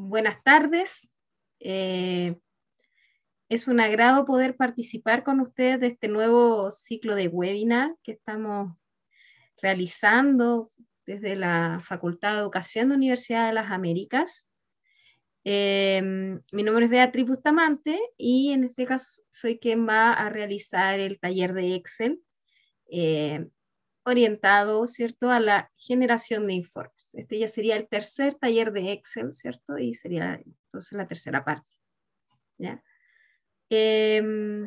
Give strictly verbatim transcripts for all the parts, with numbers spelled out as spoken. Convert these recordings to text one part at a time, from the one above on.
buenas tardes. Eh, es un agrado poder participar con ustedes de este nuevo ciclo de webinar que estamos realizando desde la Facultad de Educación de la Universidad de las Américas. Eh, mi nombre es Beatriz Bustamante y en este caso soy quien va a realizar el taller de Excel eh, orientado, ¿cierto?, a la generación de informes. Este ya sería el tercer taller de Excel, ¿cierto? Y sería entonces la tercera parte, ¿ya? Eh,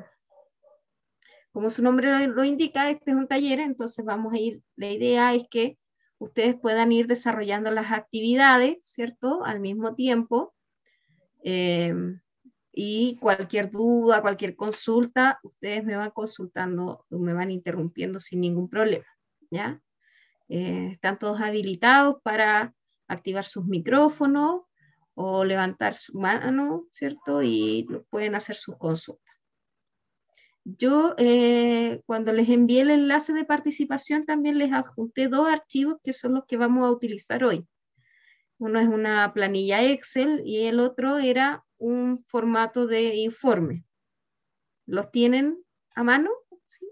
como su nombre lo, lo indica, este es un taller, entonces vamos a ir, la idea es que ustedes puedan ir desarrollando las actividades, ¿cierto?, al mismo tiempo, eh, y cualquier duda, cualquier consulta, ustedes me van consultando, me van interrumpiendo sin ningún problema, ¿ya? Eh, están todos habilitados para activar sus micrófonos o levantar su mano, ¿cierto? Y pueden hacer sus consultas. Yo, eh, cuando les envié el enlace de participación, también les adjunté dos archivos que son los que vamos a utilizar hoy. Uno es una planilla Excel y el otro era un formato de informe. ¿Los tienen a mano? ¿Sí?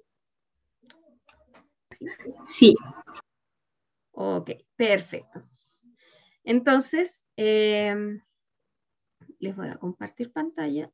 ¿Sí? Sí. Ok, perfecto. Entonces, eh, les voy a compartir pantalla.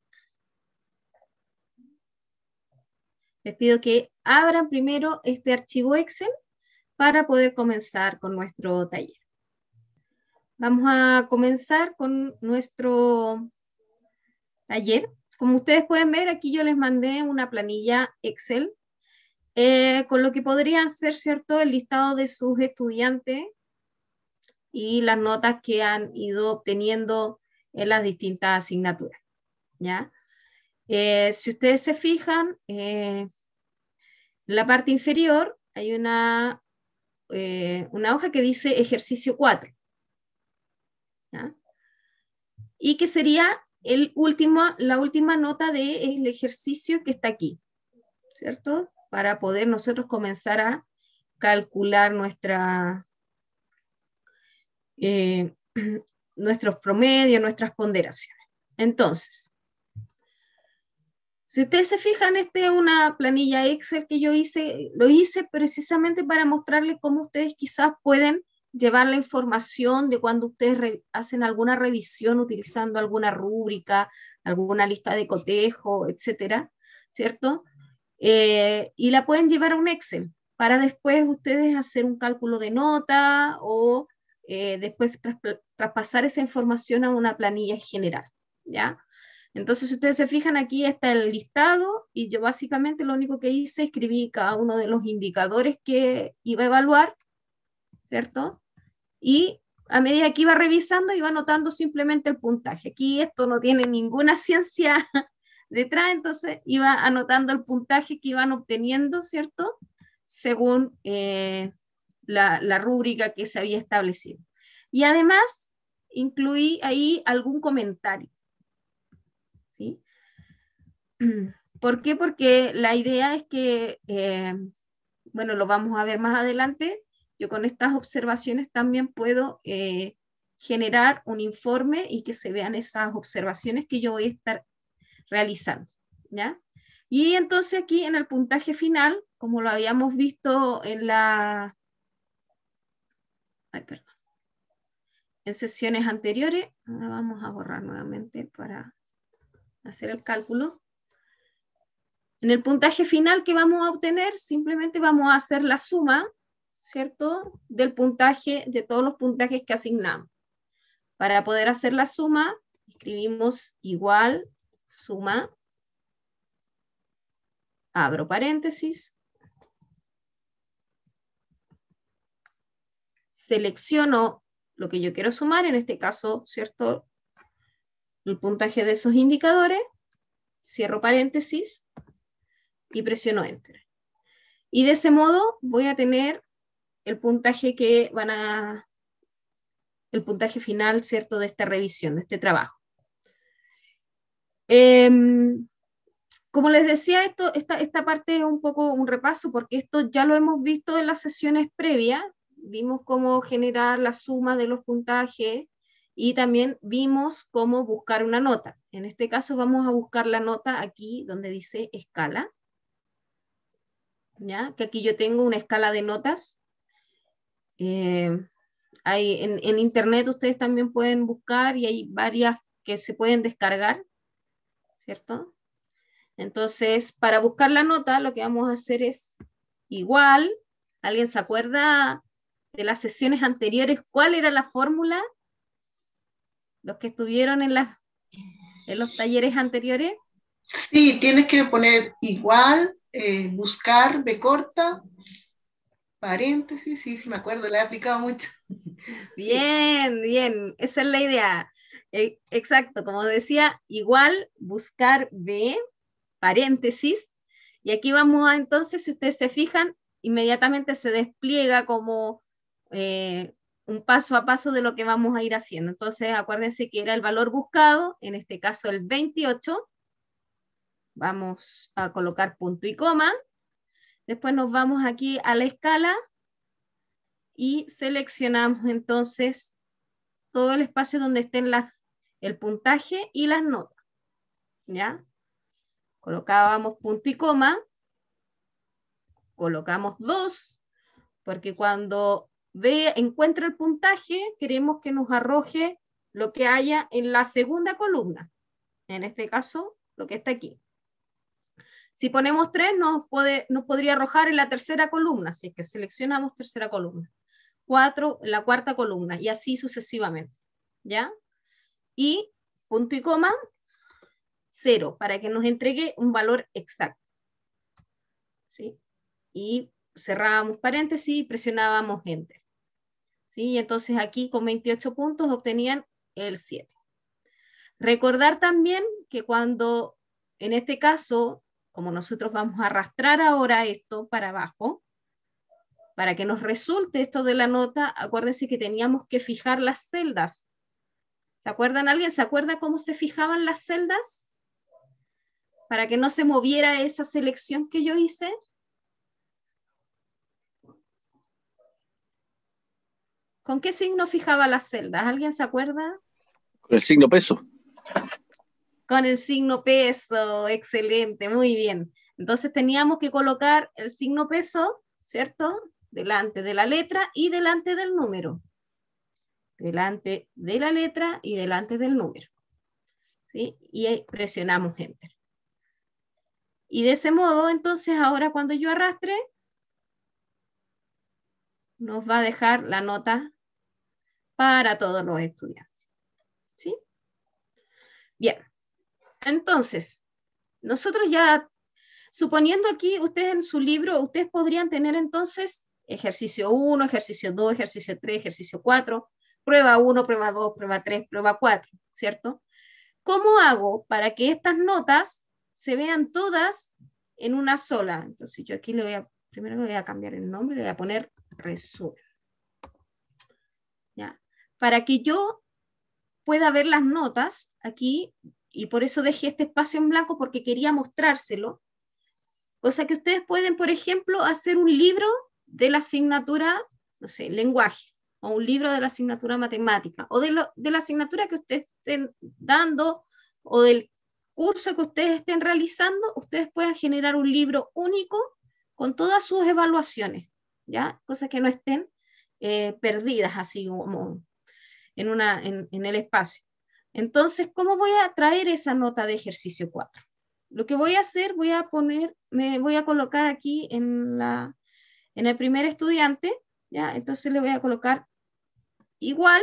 Les pido que abran primero este archivo Excel para poder comenzar con nuestro taller. Vamos a comenzar con nuestro taller. Como ustedes pueden ver, aquí yo les mandé una planilla Excel eh, con lo que podrían ser, ¿cierto?, el listado de sus estudiantes y las notas que han ido obteniendo en las distintas asignaturas, ¿ya? Eh, si ustedes se fijan, eh, en la parte inferior hay una, eh, una hoja que dice ejercicio cuatro, ¿ya? Y que sería el último, la última nota del ejercicio que está aquí, ¿cierto? Para poder nosotros comenzar a calcular nuestra, eh, nuestros promedios, nuestras ponderaciones. Entonces, si ustedes se fijan, esta es una planilla Excel que yo hice, lo hice precisamente para mostrarles cómo ustedes quizás pueden llevar la información de cuando ustedes hacen alguna revisión utilizando alguna rúbrica, alguna lista de cotejo, etcétera, ¿cierto? Eh, y la pueden llevar a un Excel para después ustedes hacer un cálculo de nota o eh, después traspasar esa información a una planilla general, ¿ya? Entonces, si ustedes se fijan, aquí está el listado y yo básicamente lo único que hice, escribí cada uno de los indicadores que iba a evaluar, ¿cierto? Y a medida que iba revisando, iba anotando simplemente el puntaje. Aquí esto no tiene ninguna ciencia detrás, entonces iba anotando el puntaje que iban obteniendo, ¿cierto?, según eh, la, la rúbrica que se había establecido. Y además, incluí ahí algún comentario, ¿sí? ¿Por qué? Porque la idea es que, eh, bueno, lo vamos a ver más adelante, yo con estas observaciones también puedo eh, generar un informe y que se vean esas observaciones que yo voy a estar realizando, ¿ya? Y entonces aquí en el puntaje final, como lo habíamos visto en la... Ay, perdón. En sesiones anteriores, vamos a borrar nuevamente para hacer el cálculo. En el puntaje final que vamos a obtener, simplemente vamos a hacer la suma, ¿cierto?, del puntaje, de todos los puntajes que asignamos. Para poder hacer la suma, escribimos igual, suma, abro paréntesis, selecciono lo que yo quiero sumar, en este caso, ¿cierto?, el puntaje de esos indicadores, cierro paréntesis y presiono Enter. Y de ese modo voy a tener el puntaje que van a, el puntaje final, ¿cierto?, de esta revisión, de este trabajo. Eh, como les decía, esto, esta, esta parte es un poco un repaso, porque esto ya lo hemos visto en las sesiones previas, vimos cómo generar la suma de los puntajes y también vimos cómo buscar una nota. En este caso vamos a buscar la nota aquí donde dice escala, ¿ya? Que aquí yo tengo una escala de notas. Eh, hay, en, en internet ustedes también pueden buscar y hay varias que se pueden descargar, ¿cierto? Entonces, para buscar la nota, lo que vamos a hacer es igual. ¿Alguien se acuerda de las sesiones anteriores? ¿Cuál era la fórmula? Los que estuvieron en, la, en los talleres anteriores. Sí, tienes que poner igual, eh, buscar, B corta, paréntesis, sí, sí me acuerdo, la he aplicado mucho. Bien, bien, esa es la idea. Eh, exacto, como decía, igual, buscar B, paréntesis, y aquí vamos a, entonces, si ustedes se fijan, inmediatamente se despliega como eh, un paso a paso de lo que vamos a ir haciendo. Entonces, acuérdense que era el valor buscado, en este caso el veintiocho, vamos a colocar punto y coma, después nos vamos aquí a la escala, y seleccionamos entonces todo el espacio donde estén la, el puntaje y las notas, ¿ya? Colocábamos punto y coma, colocamos dos, porque cuando ve, encuentra el puntaje, queremos que nos arroje lo que haya en la segunda columna, en este caso, lo que está aquí. Si ponemos tres, nos, puede, nos podría arrojar en la tercera columna, así que seleccionamos tercera columna. Cuatro, la cuarta columna, y así sucesivamente, ¿ya? Y punto y coma, cero, para que nos entregue un valor exacto, ¿sí? Y cerrábamos paréntesis y presionábamos Enter, ¿sí? Y entonces aquí con veintiocho puntos obtenían el siete. Recordar también que cuando, en este caso, como nosotros vamos a arrastrar ahora esto para abajo, para que nos resulte esto de la nota, acuérdense que teníamos que fijar las celdas. ¿Se acuerdan? ¿Alguien se acuerda cómo se fijaban las celdas? Para que no se moviera esa selección que yo hice. ¿Con qué signo fijaba las celdas? ¿Alguien se acuerda? Con el signo peso. Con el signo peso, excelente, muy bien. Entonces teníamos que colocar el signo peso, ¿cierto? Delante de la letra y delante del número. Delante de la letra y delante del número, ¿sí? Y presionamos Enter. Y de ese modo, entonces, ahora cuando yo arrastre, nos va a dejar la nota para todos los estudiantes, ¿sí? Bien, entonces, nosotros ya, suponiendo aquí, ustedes en su libro, ustedes podrían tener entonces ejercicio uno, ejercicio dos, ejercicio tres, ejercicio cuatro, prueba uno, prueba dos, prueba tres, prueba cuatro, ¿cierto? ¿Cómo hago para que estas notas se vean todas en una sola? Entonces yo aquí le voy a, primero le voy a cambiar el nombre, le voy a poner resumen. ¿Ya? Para que yo pueda ver las notas aquí, y por eso dejé este espacio en blanco porque quería mostrárselo, cosa que ustedes pueden, por ejemplo, hacer un libro de la asignatura, no sé, lenguaje, o un libro de la asignatura matemática, o de, lo, de la asignatura que ustedes estén dando, o del curso que ustedes estén realizando, ustedes pueden generar un libro único con todas sus evaluaciones, ¿ya? Cosas que no estén eh, perdidas así como en, una, en, en el espacio. Entonces, ¿cómo voy a traer esa nota de ejercicio cuatro? Lo que voy a hacer, voy a poner, me voy a colocar aquí en, la, en el primer estudiante, ¿ya? Entonces le voy a colocar igual,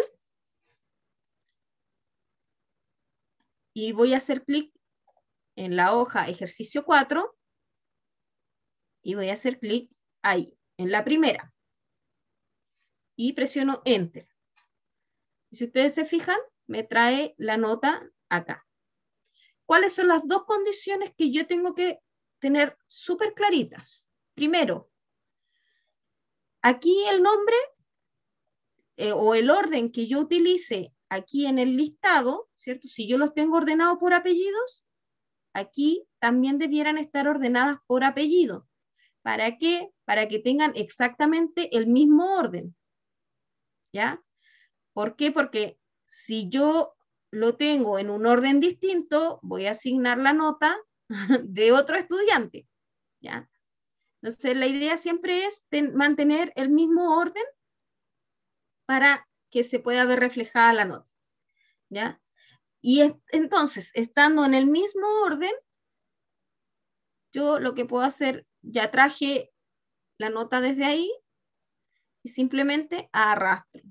y voy a hacer clic en la hoja ejercicio cuatro, y voy a hacer clic ahí, en la primera, y presiono Enter. Y si ustedes se fijan, me trae la nota acá. ¿Cuáles son las dos condiciones que yo tengo que tener súper claritas? Primero, aquí el nombre eh, o el orden que yo utilice aquí en el listado, ¿cierto? Si yo los tengo ordenados por apellidos, aquí también debieran estar ordenadas por apellido. ¿Para qué? Para que tengan exactamente el mismo orden, ¿ya? ¿Por qué? Porque si yo lo tengo en un orden distinto, voy a asignar la nota de otro estudiante, ¿ya? Entonces, la idea siempre es ten, mantener el mismo orden para que se pueda ver reflejada la nota, ¿ya? Y es, entonces, estando en el mismo orden, yo lo que puedo hacer, ya traje la nota desde ahí y simplemente arrastro.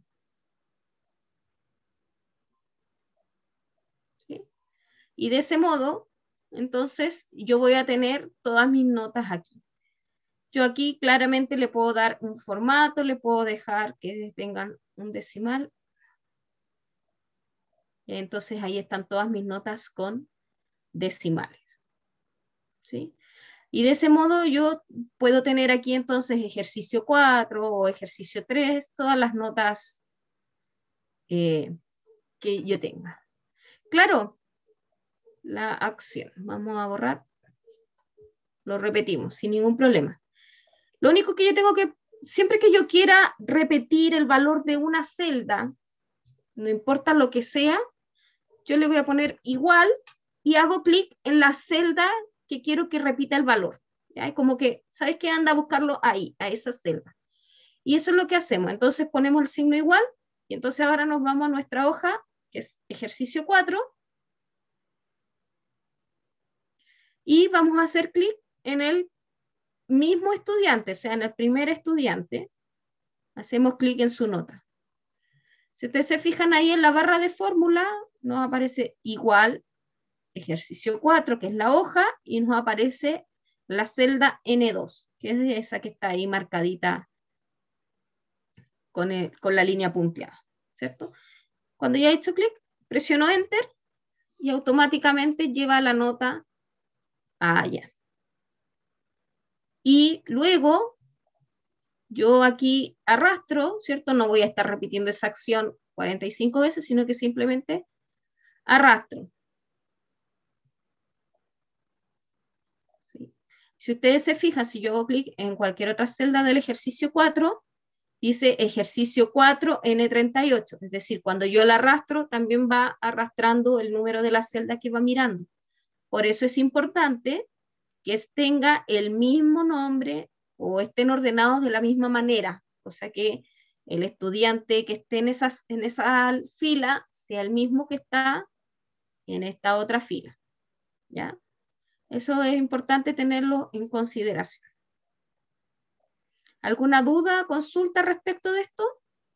¿Sí? Y de ese modo, entonces, yo voy a tener todas mis notas aquí. Yo aquí claramente le puedo dar un formato, le puedo dejar que tengan un decimal. Entonces ahí están todas mis notas con decimales. ¿Sí? Y de ese modo yo puedo tener aquí entonces ejercicio cuatro o ejercicio tres, todas las notas eh, que yo tenga. Claro, la acción. Vamos a borrar. Lo repetimos sin ningún problema. Lo único que yo tengo que, siempre que yo quiera repetir el valor de una celda, no importa lo que sea, yo le voy a poner igual y hago clic en la celda que quiero que repita el valor. ¿Ya? Como que, ¿sabes qué? Anda a buscarlo ahí, a esa celda. Y eso es lo que hacemos. Entonces ponemos el signo igual y entonces ahora nos vamos a nuestra hoja, que es ejercicio cuatro, y vamos a hacer clic en el mismo estudiante, o sea, en el primer estudiante, hacemos clic en su nota. Si ustedes se fijan ahí en la barra de fórmula, nos aparece igual ejercicio cuatro, que es la hoja, y nos aparece la celda ene dos, que es esa que está ahí marcadita con, el, con la línea punteada, ¿cierto? Cuando ya he hecho clic, presiono Enter y automáticamente lleva la nota allá. Y luego yo aquí arrastro, ¿cierto? No voy a estar repitiendo esa acción cuarenta y cinco veces, sino que simplemente arrastro. ¿Sí? Si ustedes se fijan, si yo hago clic en cualquier otra celda del ejercicio cuatro, dice ejercicio cuatro ene treinta y ocho, es decir, cuando yo la arrastro, también va arrastrando el número de la celda que va mirando. Por eso es importante que tenga el mismo nombre o estén ordenados de la misma manera, o sea que el estudiante que esté en, esas, en esa fila sea el mismo que está en esta otra fila, ¿ya? Eso es importante tenerlo en consideración. ¿Alguna duda, consulta respecto de esto?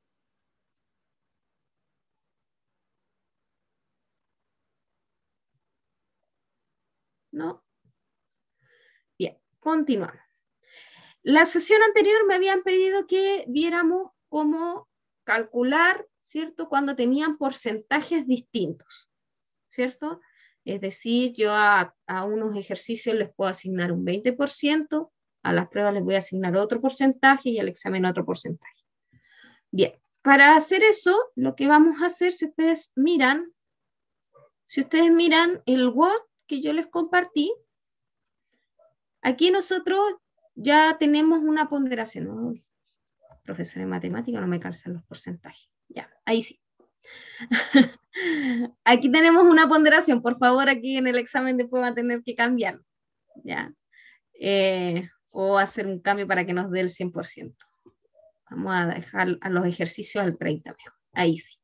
¿No? Bien, continuamos. La sesión anterior me habían pedido que viéramos cómo calcular, ¿cierto? Cuando tenían porcentajes distintos, ¿cierto? Es decir, yo a, a unos ejercicios les puedo asignar un veinte por ciento, a las pruebas les voy a asignar otro porcentaje y al examen otro porcentaje. Bien, para hacer eso, lo que vamos a hacer, si ustedes miran, si ustedes miran el Word que yo les compartí, aquí nosotros ya tenemos una ponderación. ¿No? Profesor de matemática, no me calzan los porcentajes. Ya, ahí sí. Aquí tenemos una ponderación. Por favor, aquí en el examen después va a tener que cambiarlo. ¿Ya? Eh, o hacer un cambio para que nos dé el cien por ciento. Vamos a dejar a los ejercicios al treinta por ciento mejor. Ahí sí.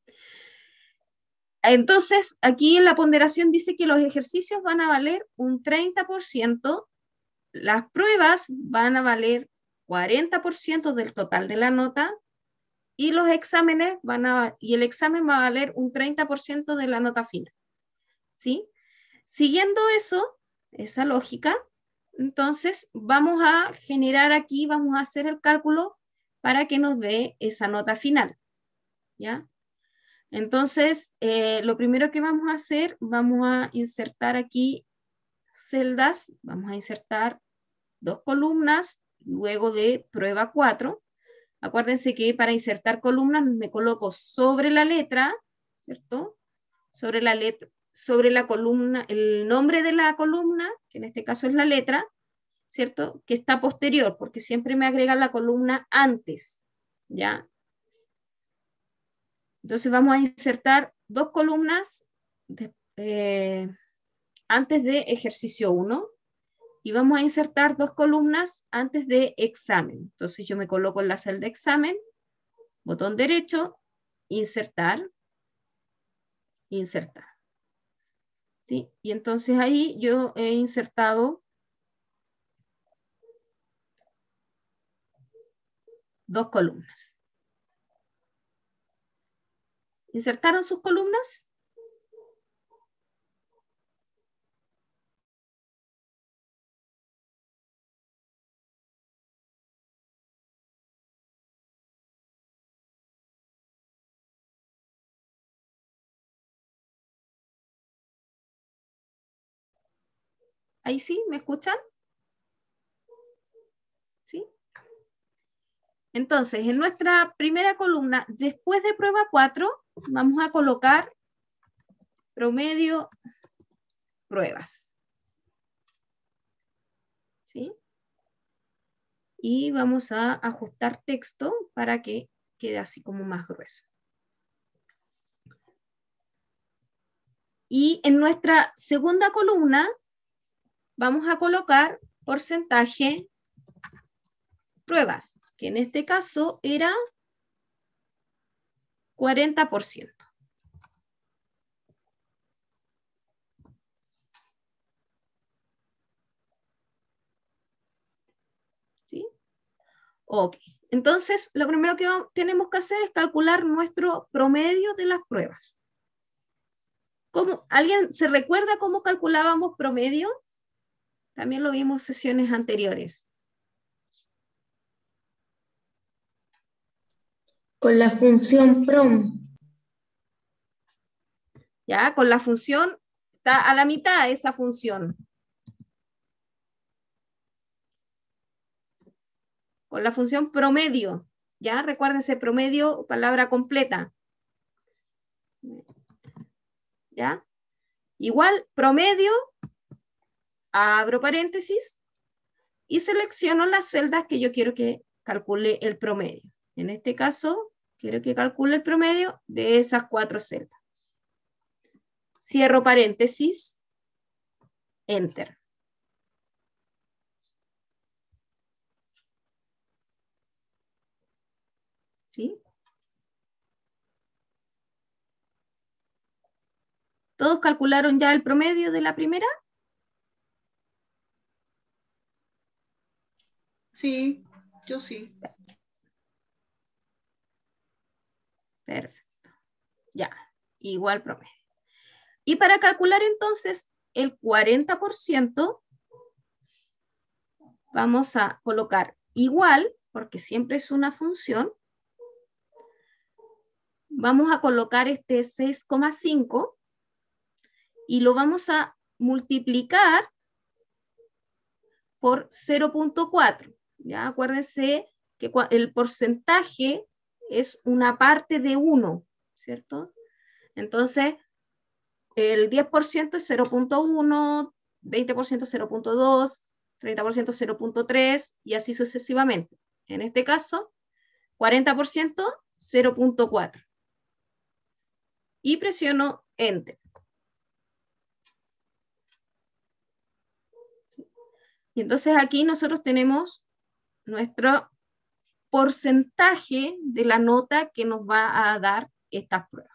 Entonces, aquí en la ponderación dice que los ejercicios van a valer un treinta por ciento, las pruebas van a valer cuarenta por ciento del total de la nota y los exámenes van a, y el examen va a valer un treinta por ciento de la nota final. ¿Sí? Siguiendo eso, esa lógica, entonces vamos a generar aquí, vamos a hacer el cálculo para que nos dé esa nota final. ¿Ya? Entonces, eh, lo primero que vamos a hacer, vamos a insertar aquí celdas, vamos a insertar dos columnas, luego de prueba cuatro. Acuérdense que para insertar columnas me coloco sobre la letra, ¿cierto? Sobre la letra, sobre la columna, el nombre de la columna, que en este caso es la letra, ¿cierto? Que está posterior, porque siempre me agrega la columna antes, ¿ya? Entonces vamos a insertar dos columnas de, eh, antes de ejercicio uno y vamos a insertar dos columnas antes de examen. Entonces yo me coloco en la celda de examen, botón derecho, insertar, insertar. ¿Sí? Y entonces ahí yo he insertado dos columnas. ¿Insertaron sus columnas? Ahí sí, ¿me escuchan? ¿Sí? Entonces, en nuestra primera columna, después de prueba cuatro, vamos a colocar promedio pruebas. ¿Sí? Y vamos a ajustar texto para que quede así como más grueso. Y en nuestra segunda columna vamos a colocar porcentaje pruebas, que en este caso era cuarenta por ciento. ¿Sí? Ok. Entonces, lo primero que tenemos que hacer es calcular nuestro promedio de las pruebas. ¿Cómo? ¿Alguien se recuerda cómo calculábamos promedio? También lo vimos en sesiones anteriores. Con la función prom. Ya, con la función, está a la mitad esa función. Con la función promedio. Ya, recuérdense, promedio, palabra completa. ¿Ya? Igual, promedio, abro paréntesis, y selecciono las celdas que yo quiero que calcule el promedio. En este caso, quiero que calcule el promedio de esas cuatro celdas. Cierro paréntesis, enter. ¿Sí? ¿Todos calcularon ya el promedio de la primera? Sí, yo sí. Perfecto. Ya, igual promedio. Y para calcular entonces el cuarenta por ciento, vamos a colocar igual, porque siempre es una función, vamos a colocar este seis coma cinco y lo vamos a multiplicar por cero punto cuatro. ¿Ya? Acuérdense que el porcentaje es una parte de uno, ¿cierto? Entonces, el diez por ciento es cero punto uno, veinte por ciento cero punto dos, treinta por ciento cero punto tres y así sucesivamente. En este caso, cuarenta por ciento cero punto cuatro. Y presiono Enter. Y entonces aquí nosotros tenemos nuestro porcentaje de la nota que nos va a dar estas pruebas.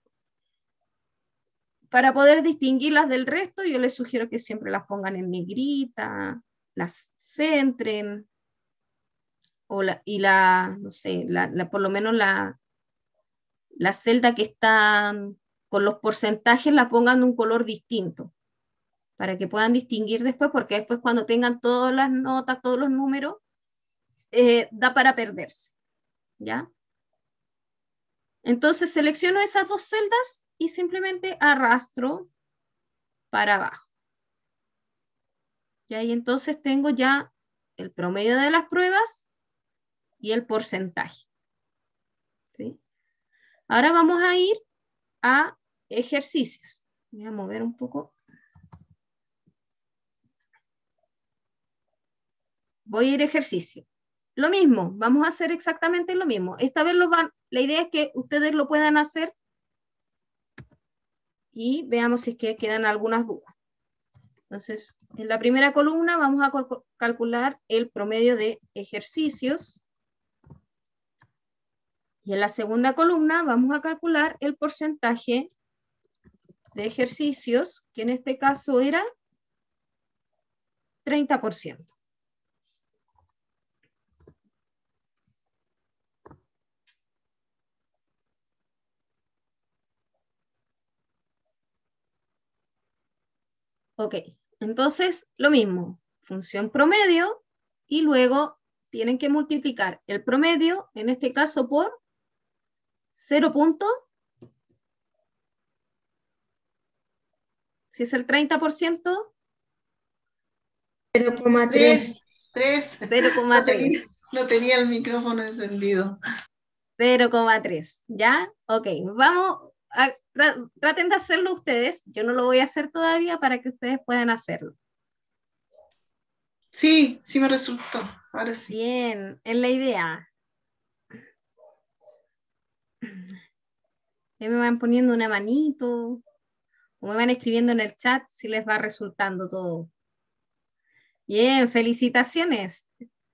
Para poder distinguirlas del resto, yo les sugiero que siempre las pongan en negrita, las centren, o la, y la, no sé, la, la, por lo menos la, la celda que está con los porcentajes la pongan de un color distinto, para que puedan distinguir después, porque después cuando tengan todas las notas, todos los números, eh, da para perderse, ¿ya? Entonces selecciono esas dos celdas y simplemente arrastro para abajo. Y ahí entonces tengo ya el promedio de las pruebas y el porcentaje. ¿Sí? Ahora vamos a ir a ejercicios. Voy a mover un poco. Voy a ir a ejercicio. Lo mismo, vamos a hacer exactamente lo mismo. Esta vez lo van, la idea es que ustedes lo puedan hacer y veamos si es que quedan algunas dudas. Entonces, en la primera columna vamos a cal- calcular el promedio de ejercicios. Y en la segunda columna vamos a calcular el porcentaje de ejercicios, que en este caso era treinta por ciento. Ok, entonces lo mismo, función promedio, y luego tienen que multiplicar el promedio, en este caso por cero. Si es el treinta por ciento, cero coma tres. Tres. cero coma No tenía, tres. no tenía el micrófono encendido. cero coma tres, ¿ya? Ok, vamos, a, tra- traten de hacerlo ustedes, yo no lo voy a hacer todavía para que ustedes puedan hacerlo. Sí, sí me resultó. Ahora sí. Bien, es la idea. Ya me van poniendo una manito, o me van escribiendo en el chat si les va resultando todo. Bien, felicitaciones.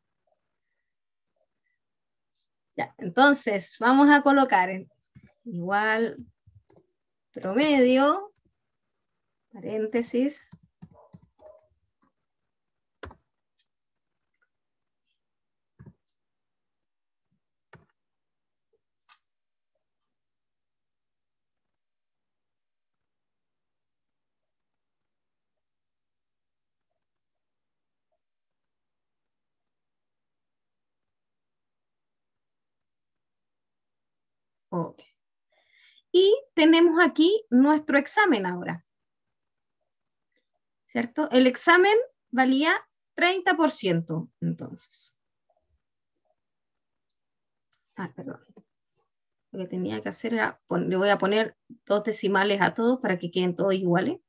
Ya, entonces vamos a colocar en igual promedio, paréntesis, ok. Y tenemos aquí nuestro examen ahora, ¿cierto? El examen valía treinta por ciento, entonces. Ah, perdón. Lo que tenía que hacer era, le voy a poner dos decimales a todos para que queden todos iguales.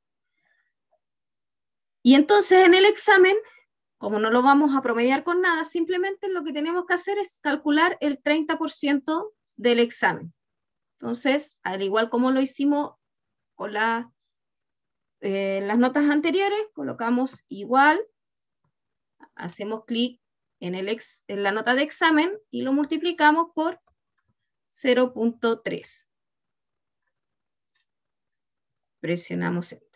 Y entonces en el examen, como no lo vamos a promediar con nada, simplemente lo que tenemos que hacer es calcular el treinta por ciento del examen. Entonces, al igual como lo hicimos con la, eh, las notas anteriores, colocamos igual, hacemos clic en, el ex, en la nota de examen y lo multiplicamos por cero punto tres. Presionamos Enter.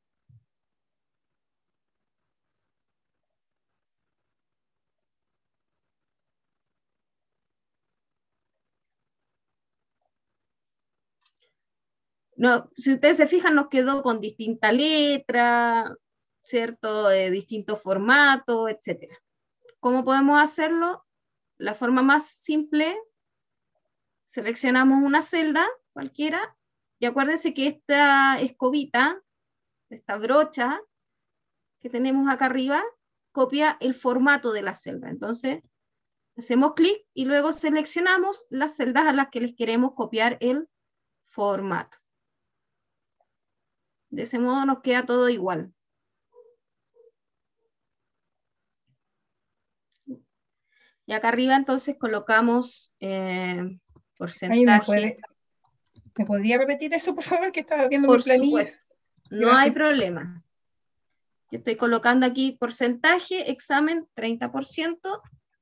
No, si ustedes se fijan, nos quedó con distinta letra, ¿cierto? Eh, distinto formato, etcétera. ¿Cómo podemos hacerlo? La forma más simple, seleccionamos una celda cualquiera y acuérdense que esta escobita, esta brocha que tenemos acá arriba, copia el formato de la celda. Entonces, hacemos clic y luego seleccionamos las celdas a las que les queremos copiar el formato. De ese modo nos queda todo igual. Y acá arriba entonces colocamos eh, porcentaje. Ay, ¿me, puede, ¿Me podría repetir eso, por favor? Que estaba viendo Por mi planilla. supuesto, no Gracias. hay problema. Yo estoy colocando aquí porcentaje, examen, treinta por ciento.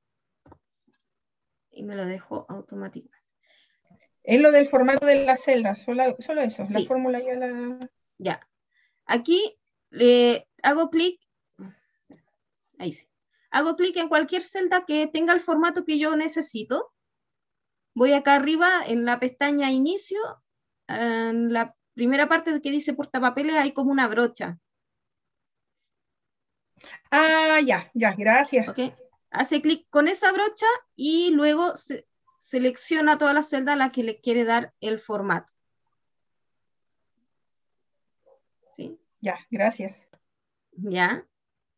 Y me lo dejo automáticamente. Es lo del formato de la celda, solo, solo eso, Sí. la fórmula ya la... Ya. Aquí le hago clic. Ahí sí. Hago clic en cualquier celda que tenga el formato que yo necesito. Voy acá arriba en la pestaña inicio. En la primera parte que dice portapapeles hay como una brocha. Ah, ya, ya, gracias. ¿Ok? Hace clic con esa brocha y luego se, selecciona todas las celdas a las que le quiere dar el formato. ¿Sí? Ya, gracias. ¿Ya?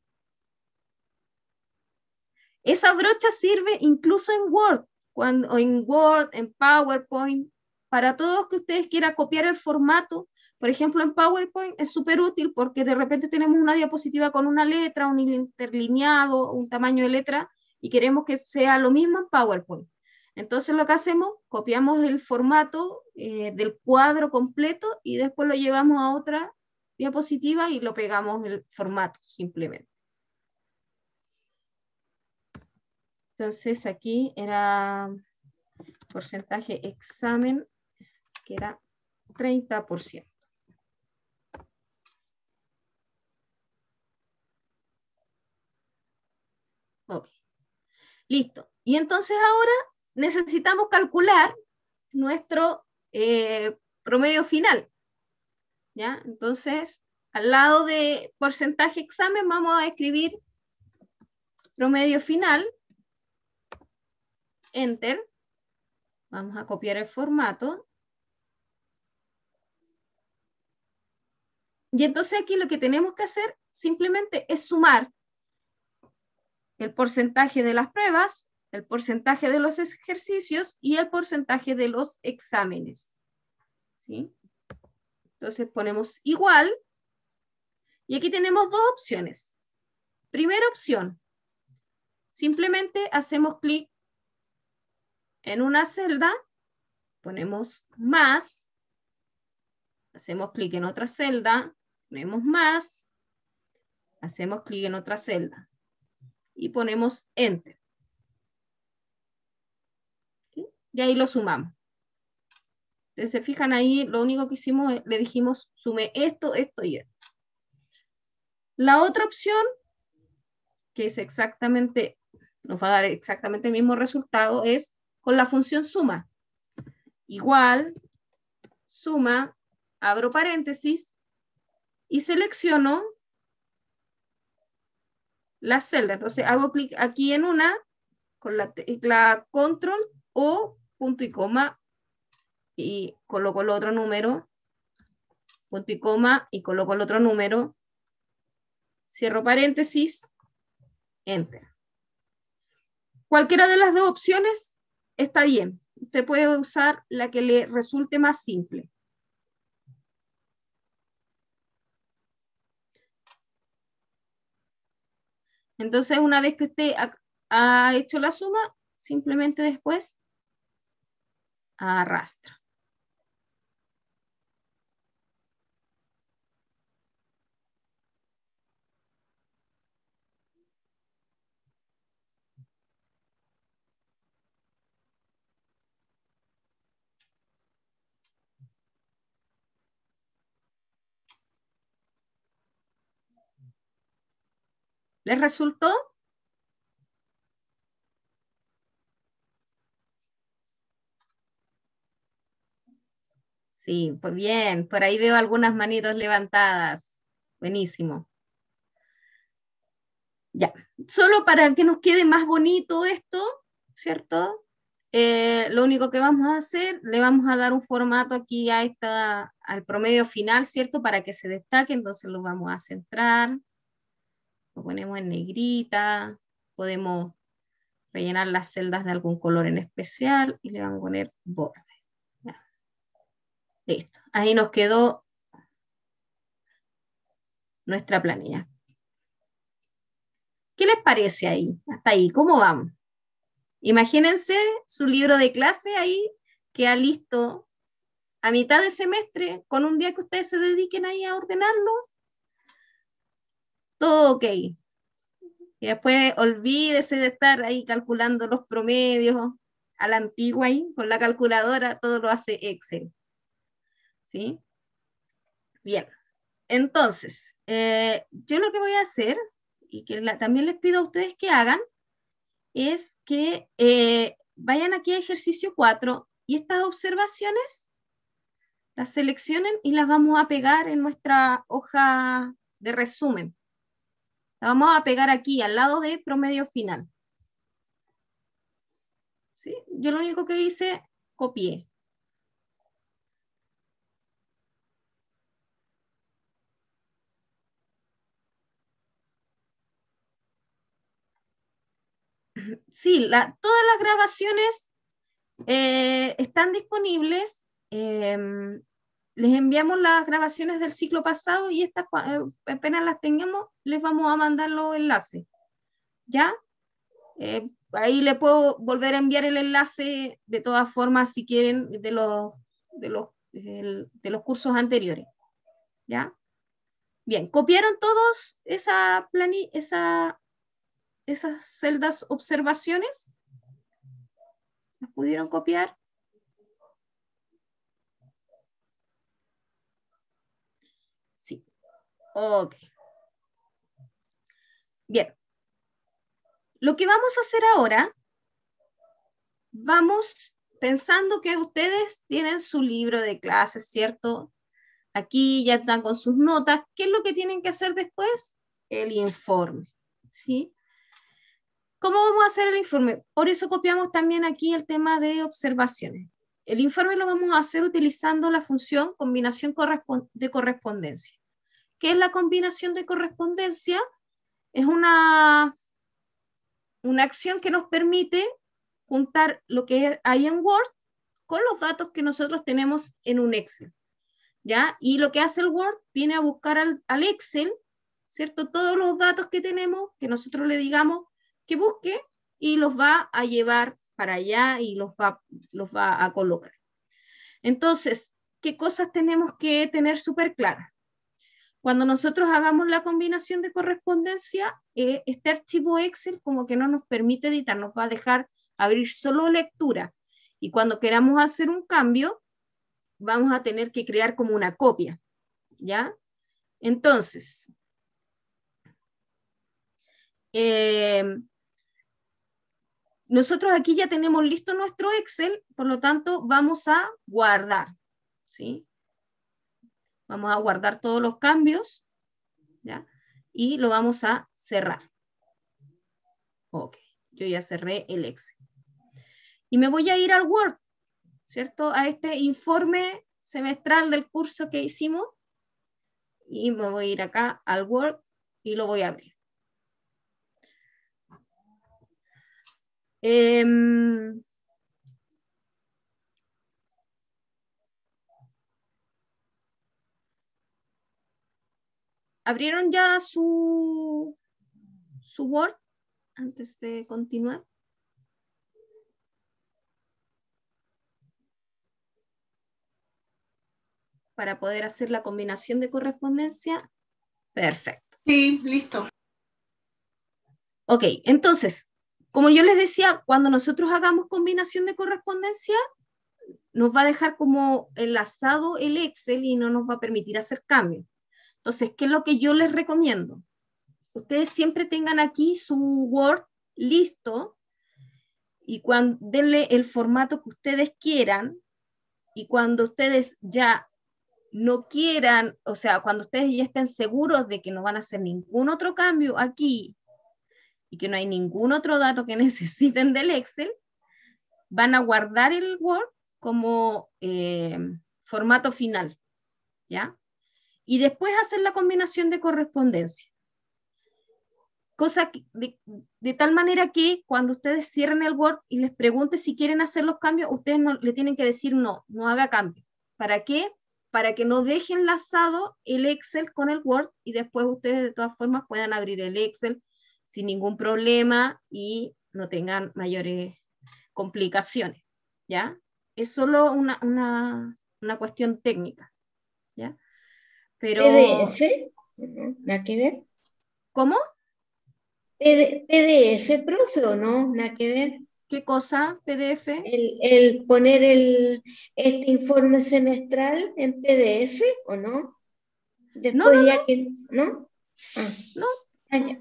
Esa brocha sirve incluso en Word, cuando, o en Word, en PowerPoint, para todos que ustedes quieran copiar el formato. Por ejemplo, en PowerPoint es súper útil porque de repente tenemos una diapositiva con una letra, un interlineado, un tamaño de letra, y queremos que sea lo mismo en PowerPoint. Entonces lo que hacemos, copiamos el formato eh, del cuadro completo y después lo llevamos a otra diapositiva y lo pegamos el formato simplemente. Entonces aquí era porcentaje examen, que era treinta por ciento. Ok, listo. Y entonces ahora necesitamos calcular nuestro eh, promedio final. ¿Ya? Entonces, al lado de porcentaje examen vamos a escribir promedio final, enter, vamos a copiar el formato. Y entonces aquí lo que tenemos que hacer simplemente es sumar el porcentaje de las pruebas, el porcentaje de los ejercicios y el porcentaje de los exámenes. ¿Sí? Entonces ponemos igual, y aquí tenemos dos opciones. Primera opción, simplemente hacemos clic en una celda, ponemos más, hacemos clic en otra celda, ponemos más, hacemos clic en otra celda y ponemos enter. ¿Sí? Y ahí lo sumamos. Entonces, se fijan ahí, lo único que hicimos, le dijimos, sume esto, esto y esto. La otra opción, que es exactamente, nos va a dar exactamente el mismo resultado, es con la función suma. Igual, suma, abro paréntesis, y selecciono la celda. Entonces hago clic aquí en una, con la tecla control o punto y coma, y coloco el otro número, punto y coma, y coloco el otro número, cierro paréntesis, enter. Cualquiera de las dos opciones está bien. Usted puede usar la que le resulte más simple. Entonces, una vez que usted ha, ha hecho la suma, simplemente después arrastra. ¿Les resultó? Sí, pues bien, por ahí veo algunas manitos levantadas. Buenísimo. Ya, solo para que nos quede más bonito esto, ¿cierto? Eh, lo único que vamos a hacer, le vamos a dar un formato aquí a esta, al promedio final, ¿cierto? Para que se destaque, entonces lo vamos a centrar. Lo ponemos en negrita, podemos rellenar las celdas de algún color en especial y le vamos a poner borde. Ya. Listo, ahí nos quedó nuestra planilla. ¿Qué les parece ahí? Hasta ahí, ¿cómo vamos? Imagínense su libro de clase ahí, queda listo a mitad de semestre, con un día que ustedes se dediquen ahí a ordenarlo. Todo ok. Y después olvídese de estar ahí calculando los promedios a la antigua ahí, con la calculadora, todo lo hace Excel. ¿Sí? Bien. Entonces, eh, yo lo que voy a hacer, y que la, también les pido a ustedes que hagan, es que eh, vayan aquí a ejercicio cuatro y estas observaciones las seleccionen y las vamos a pegar en nuestra hoja de resumen. La vamos a pegar aquí al lado de promedio final. ¿Sí? Yo lo único que hice, copié. Sí, la, todas las grabaciones eh, están disponibles. Eh, les enviamos las grabaciones del ciclo pasado y estas, eh, apenas las tengamos, les vamos a mandar los enlaces. ¿Ya? Eh, ahí le puedo volver a enviar el enlace de todas formas si quieren de los, de los, el, de los cursos anteriores. ¿Ya? Bien, ¿copiaron todos esa plani, esa, esas celdas observaciones? ¿Las pudieron copiar? Sí. Ok. Bien. Lo que vamos a hacer ahora, vamos pensando que ustedes tienen su libro de clases, ¿cierto? Aquí ya están con sus notas. ¿Qué es lo que tienen que hacer después? El informe, ¿sí? ¿Cómo vamos a hacer el informe? Por eso copiamos también aquí el tema de observaciones. El informe lo vamos a hacer utilizando la función combinación de correspondencia. ¿Qué es la combinación de correspondencia? Es una, una acción que nos permite juntar lo que hay en Word con los datos que nosotros tenemos en un Excel. ¿Ya? Y lo que hace el Word viene a buscar al, al Excel, ¿cierto? Todos los datos que tenemos, que nosotros le digamos que busque, y los va a llevar para allá y los va, los va a colocar. Entonces, ¿qué cosas tenemos que tener súper claras? Cuando nosotros hagamos la combinación de correspondencia, eh, este archivo Excel como que no nos permite editar, nos va a dejar abrir solo lectura. Y cuando queramos hacer un cambio, vamos a tener que crear como una copia, ¿ya? Entonces, eh, nosotros aquí ya tenemos listo nuestro Excel, por lo tanto vamos a guardar, ¿sí? Vamos a guardar todos los cambios, ¿ya? Y lo vamos a cerrar. Ok, yo ya cerré el Excel. Y me voy a ir al Word, ¿cierto? A este informe semestral del curso que hicimos. Y me voy a ir acá al Word y lo voy a abrir. Eh, ¿Abrieron ya su, su Word antes de continuar? Para poder hacer la combinación de correspondencia. Perfecto. Sí, listo. Ok, entonces, como yo les decía, cuando nosotros hagamos combinación de correspondencia, nos va a dejar como enlazado el Excel y no nos va a permitir hacer cambios. Entonces, ¿qué es lo que yo les recomiendo? Ustedes siempre tengan aquí su Word listo y cuando denle el formato que ustedes quieran, y cuando ustedes ya no quieran, o sea, cuando ustedes ya estén seguros de que no van a hacer ningún otro cambio aquí y que no hay ningún otro dato que necesiten del Excel, van a guardar el Word como eh, formato final, ¿ya? Y después hacer la combinación de correspondencia. Cosa que, de, de tal manera que cuando ustedes cierren el Word y les pregunte si quieren hacer los cambios, ustedes no, le tienen que decir no, no haga cambio. ¿Para qué? Para que no deje enlazado el Excel con el Word y después ustedes de todas formas puedan abrir el Excel sin ningún problema y no tengan mayores complicaciones, ¿ya? Es solo una, una, una cuestión técnica, ¿ya? Pero... ¿P D F? No, nada que ver. ¿Cómo? ¿P D F, profe, o no? Nada que ver. ¿Qué cosa? ¿P D F? El, el poner el, este informe semestral en P D F, ¿o no? Después no, no, ya no. que... ¿No? Ah. No. Ah, ya.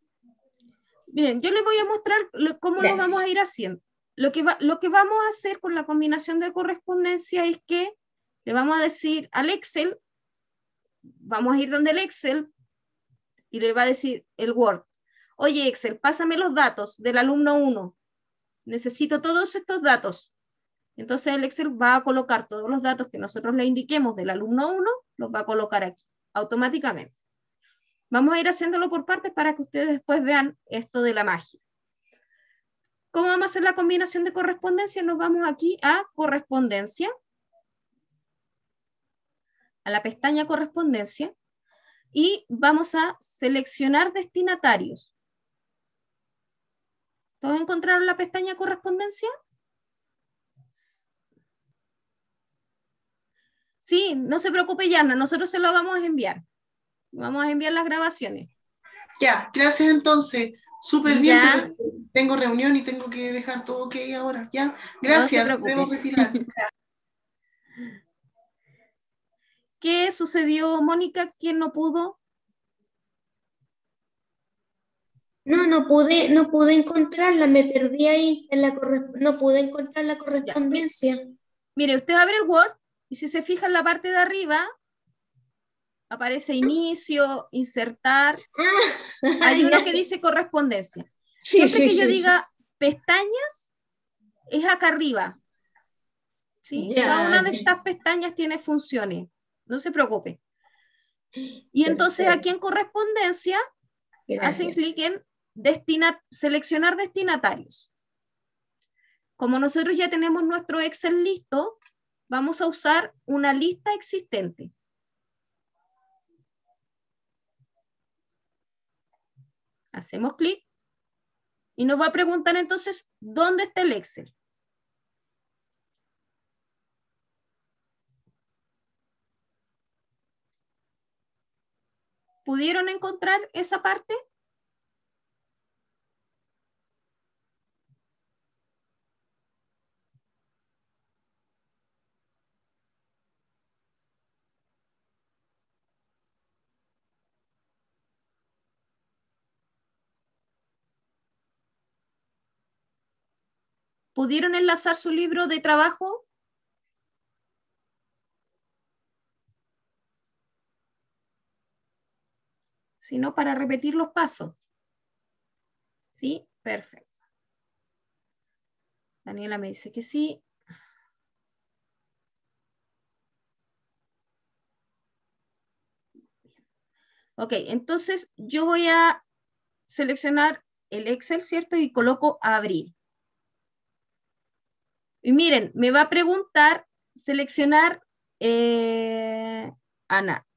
Bien, yo les voy a mostrar lo, cómo Gracias. lo vamos a ir haciendo. Lo que, va, lo que vamos a hacer con la combinación de correspondencia es que le vamos a decir al Excel, vamos a ir donde el Excel y le va a decir el Word, oye Excel, pásame los datos del alumno uno, necesito todos estos datos. Entonces el Excel va a colocar todos los datos que nosotros le indiquemos del alumno uno, los va a colocar aquí, automáticamente. Vamos a ir haciéndolo por partes para que ustedes después vean esto de la magia. ¿Cómo vamos a hacer la combinación de correspondencia? Nos vamos aquí a correspondencia, a la pestaña correspondencia, y vamos a seleccionar destinatarios. ¿Todos encontraron la pestaña correspondencia? Sí, no se preocupe, Yana, nosotros se lo vamos a enviar. Vamos a enviar las grabaciones. Ya, gracias entonces. Súper bien, Ya. pero tengo reunión y tengo que dejar todo ok ahora. Ya, No se gracias. preocupe. Debo retirar. ¿Qué sucedió, Mónica? ¿Quién no pudo? No, no pude, no pude encontrarla, me perdí ahí en la corre- no pude encontrar la correspondencia. Mire, usted abre el Word y si se fija en la parte de arriba, aparece inicio, insertar. Ah, Hay uno ya. que dice correspondencia. Sí, Siempre sí, que yo sí. diga pestañas, es acá arriba. ¿Sí? Ya, Cada una de ya. estas pestañas tiene funciones. No se preocupe. Y entonces aquí en correspondencia, hacen Gracias. clic en destina, seleccionar destinatarios. Como nosotros ya tenemos nuestro Excel listo, vamos a usar una lista existente. Hacemos clic y nos va a preguntar entonces, ¿dónde está el Excel? ¿Pudieron encontrar esa parte? ¿Pudieron enlazar su libro de trabajo? Si no, para repetir los pasos. ¿Sí? Perfecto. Daniela me dice que sí. Ok, entonces yo voy a seleccionar el Excel, ¿cierto? Y coloco abrir. Y miren, me va a preguntar seleccionar, eh, Ana.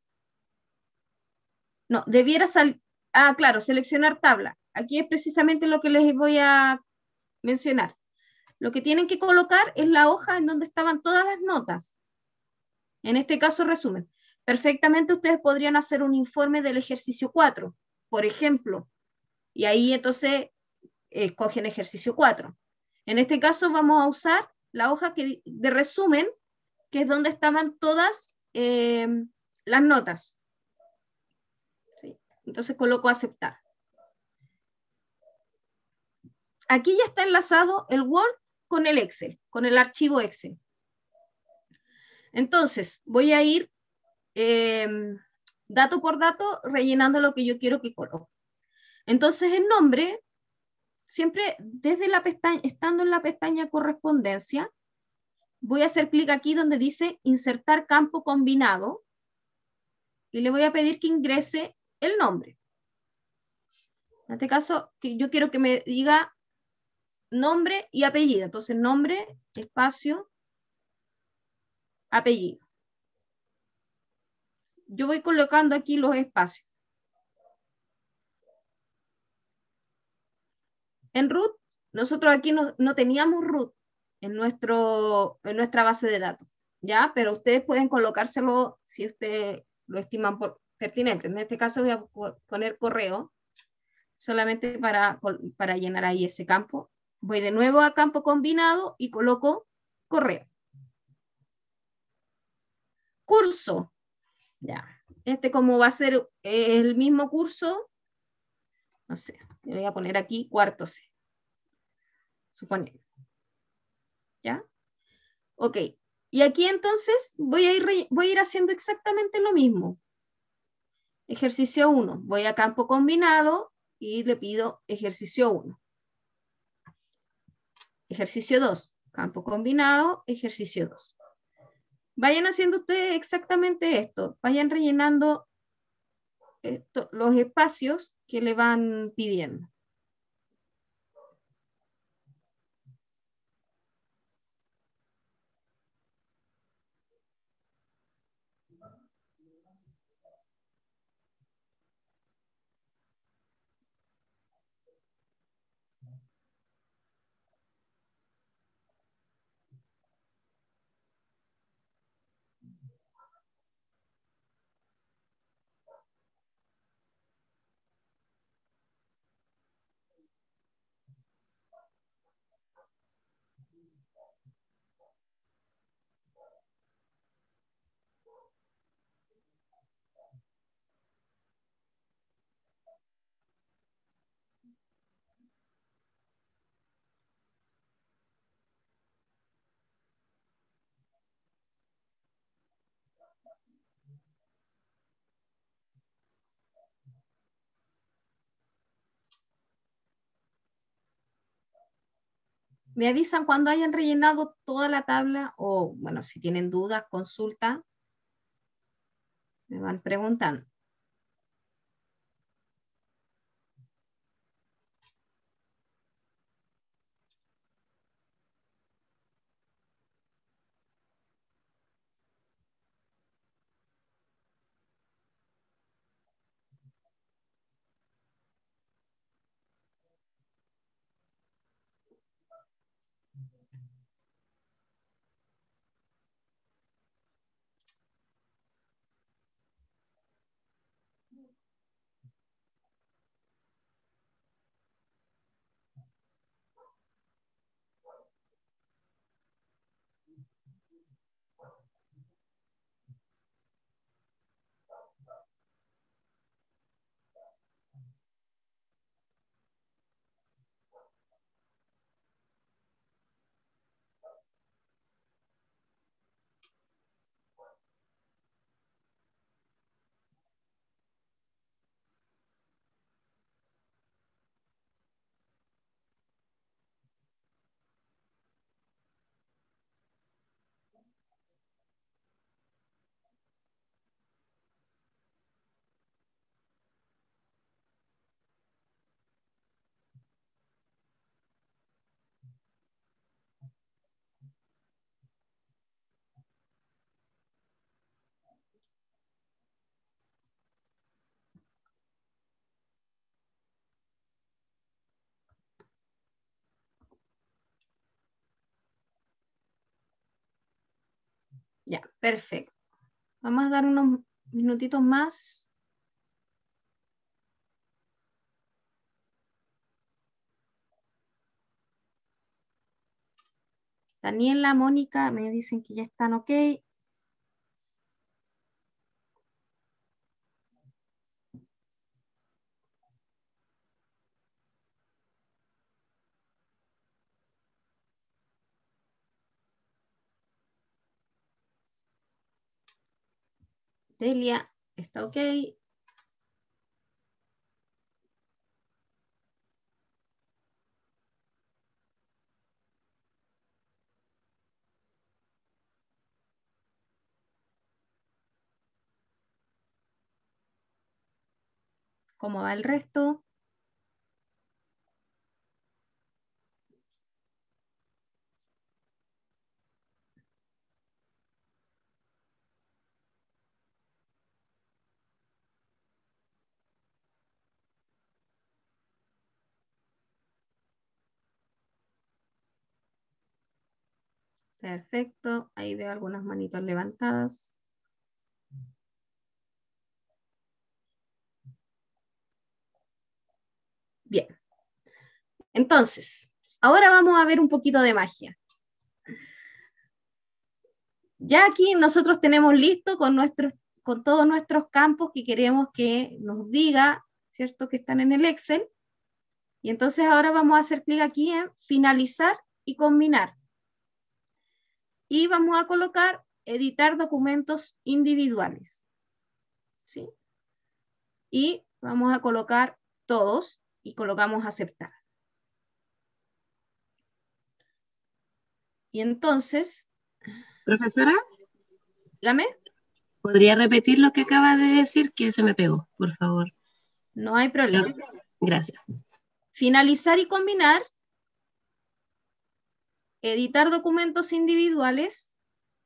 No, debiera salir, ah, claro, seleccionar tabla. Aquí es precisamente lo que les voy a mencionar. Lo que tienen que colocar es la hoja en donde estaban todas las notas. En este caso, resumen. Perfectamente ustedes podrían hacer un informe del ejercicio cuatro, por ejemplo, y ahí entonces escogen ejercicio cuatro. En este caso vamos a usar la hoja que, de resumen, que es donde estaban todas eh, las notas. ¿Sí? Entonces coloco aceptar. Aquí ya está enlazado el Word con el Excel, con el archivo Excel. Entonces voy a ir eh, dato por dato rellenando lo que yo quiero que coloque. Entonces el nombre, siempre desde la pestaña, estando en la pestaña correspondencia, voy a hacer clic aquí donde dice insertar campo combinado y le voy a pedir que ingrese el nombre. En este caso, que yo quiero que me diga nombre y apellido. Entonces, nombre, espacio, apellido. Yo voy colocando aquí los espacios. En root, nosotros aquí no, no teníamos root en, nuestro, en nuestra base de datos, ¿ya? Pero ustedes pueden colocárselo si ustedes lo estiman por pertinente. En este caso voy a poner correo, solamente para, para llenar ahí ese campo. Voy de nuevo a campo combinado y coloco correo. Curso, ya. Este como va a ser el mismo curso, no sé, le voy a poner aquí cuarto C. Suponemos. ¿Ya? Ok. Y aquí entonces voy a ir, voy a ir haciendo exactamente lo mismo. Ejercicio uno. Voy a campo combinado y le pido ejercicio uno. Ejercicio dos. Campo combinado, ejercicio dos. Vayan haciendo ustedes exactamente esto. Vayan rellenando esto, los espacios que le van pidiendo. Me avisan cuando hayan rellenado toda la tabla o, bueno, si tienen dudas, consulta, me van preguntando. Ya, perfecto. Vamos a dar unos minutitos más. Daniela, Mónica, me dicen que ya están ok. Delia, está ok. ¿Cómo va el resto? Perfecto, ahí veo algunas manitos levantadas. Bien. Entonces, ahora vamos a ver un poquito de magia. Ya aquí nosotros tenemos listo con, nuestros, con todos nuestros campos que queremos que nos diga, ¿cierto? Que están en el Excel. Y entonces ahora vamos a hacer clic aquí en finalizar y combinar. Y vamos a colocar editar documentos individuales. ¿Sí? Y vamos a colocar todos y colocamos aceptar. Y entonces, Profesora, dígame. ¿podría repetir lo que acaba de decir? Que se me pegó, por favor. No hay problema. Gracias. Finalizar y combinar. Editar documentos individuales.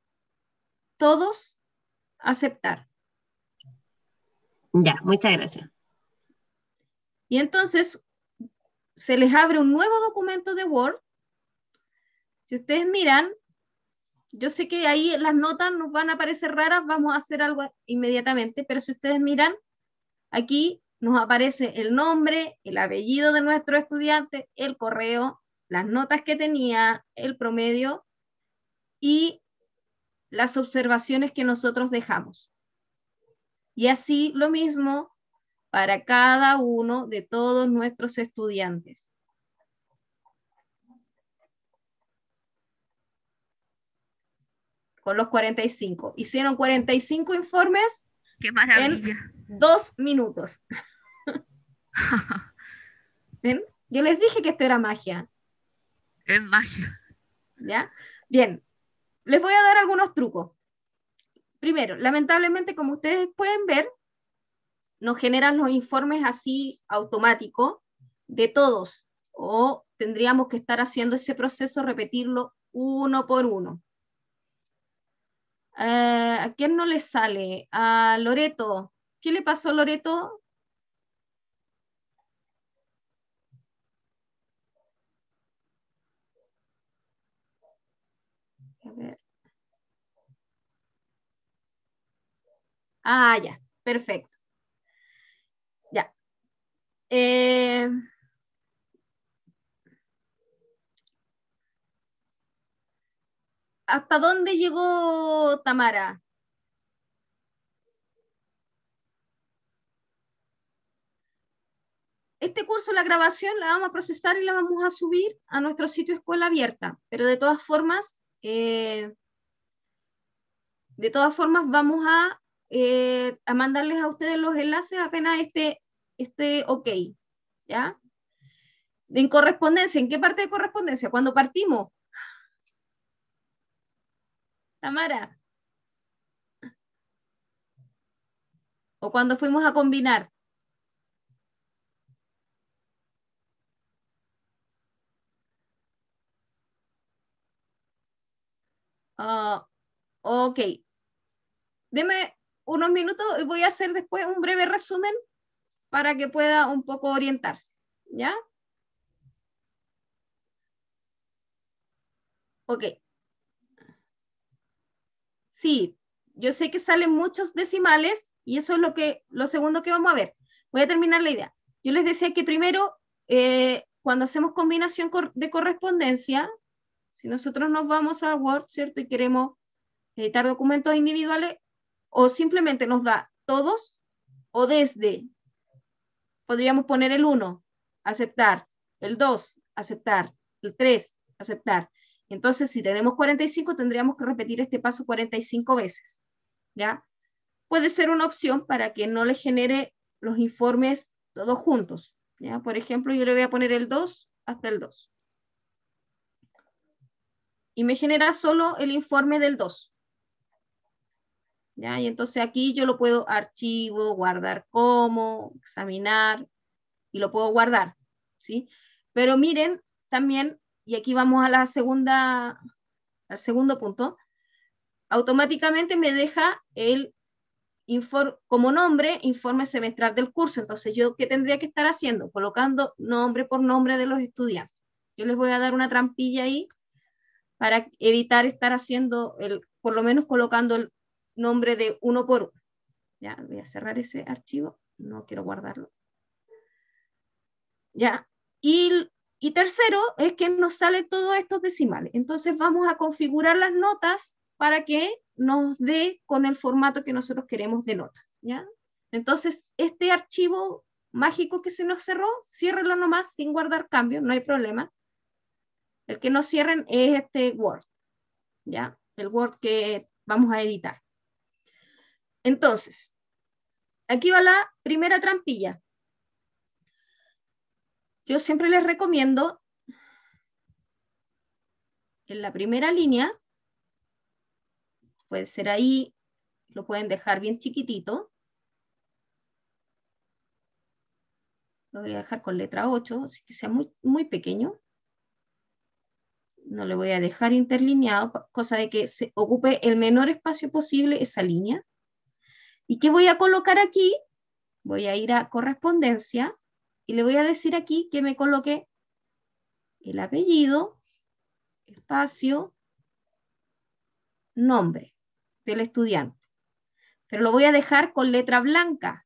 Todos aceptar. Ya, muchas gracias. Y entonces se les abre un nuevo documento de Word. Si ustedes miran, yo sé que ahí las notas nos van a parecer raras, vamos a hacer algo inmediatamente, pero si ustedes miran, aquí nos aparece el nombre, el apellido de nuestro estudiante, el correo, las notas que tenía, el promedio y las observaciones que nosotros dejamos. Y así lo mismo para cada uno de todos nuestros estudiantes. Con los cuarenta y cinco. Hicieron cuarenta y cinco informes. ¡Qué maravilla! En dos minutos. ¿Ven? Yo les dije que esto era magia. Es magia. ¿Ya? Bien, les voy a dar algunos trucos. Primero, lamentablemente, como ustedes pueden ver, nos generan los informes así automáticos de todos, o tendríamos que estar haciendo ese proceso, repetirlo uno por uno. Uh, ¿A quién no le sale? A Loreto. ¿Qué le pasó a Loreto? A ver. Ah, ya, perfecto. Ya. Eh, ¿Hasta dónde llegó Tamara? Este curso, la grabación, la vamos a procesar y la vamos a subir a nuestro sitio Escuela Abierta, pero de todas formas, eh, de todas formas vamos a, eh, a mandarles a ustedes los enlaces apenas este, este ok, ¿ya? En correspondencia, ¿en qué parte de correspondencia? Cuando partimos. Tamara. O cuando fuimos a combinar. Uh, ok. Deme unos minutos y voy a hacer después un breve resumen para que pueda un poco orientarse, ¿ya? Ok. Sí, yo sé que salen muchos decimales y eso es lo, que, lo segundo que vamos a ver. Voy a terminar la idea. Yo les decía que primero, eh, cuando hacemos combinación de correspondencia, si nosotros nos vamos a Word, ¿cierto? Y queremos editar documentos individuales, o simplemente nos da todos, o desde, podríamos poner el uno, aceptar, el dos, aceptar, el tres, aceptar. Entonces, si tenemos cuarenta y cinco, tendríamos que repetir este paso cuarenta y cinco veces, ¿ya? Puede ser una opción para que no le genere los informes todos juntos, ¿ya? Por ejemplo, yo le voy a poner el dos hasta el dos. Y me genera solo el informe del dos. ¿Ya? Y entonces aquí yo lo puedo archivo, guardar como, examinar, y lo puedo guardar, ¿sí? Pero miren también, y aquí vamos a la segunda, al segundo punto, automáticamente me deja el informe, como nombre, informe semestral del curso. Entonces, ¿yo qué tendría que estar haciendo? Colocando nombre por nombre de los estudiantes. Yo les voy a dar una trampilla ahí para evitar estar haciendo, el, por lo menos colocando el nombre de uno por uno. Ya, voy a cerrar ese archivo, no quiero guardarlo. Ya, y, y tercero es que nos salen todos estos decimales. Entonces vamos a configurar las notas para que nos dé con el formato que nosotros queremos de notas, ¿ya? Entonces, este archivo mágico que se nos cerró, ciérrenlo nomás sin guardar cambios, no hay problema. El que no cierren es este Word, ¿ya? El Word que vamos a editar. Entonces, aquí va la primera trampilla. Yo siempre les recomiendo, en la primera línea, puede ser ahí, lo pueden dejar bien chiquitito. Lo voy a dejar con letra ocho, así que sea muy, muy pequeño. No le voy a dejar interlineado, cosa de que se ocupe el menor espacio posible esa línea. ¿Y qué voy a colocar aquí? Voy a ir a correspondencia y le voy a decir aquí que me coloque el apellido, espacio, nombre del estudiante. Pero lo voy a dejar con letra blanca.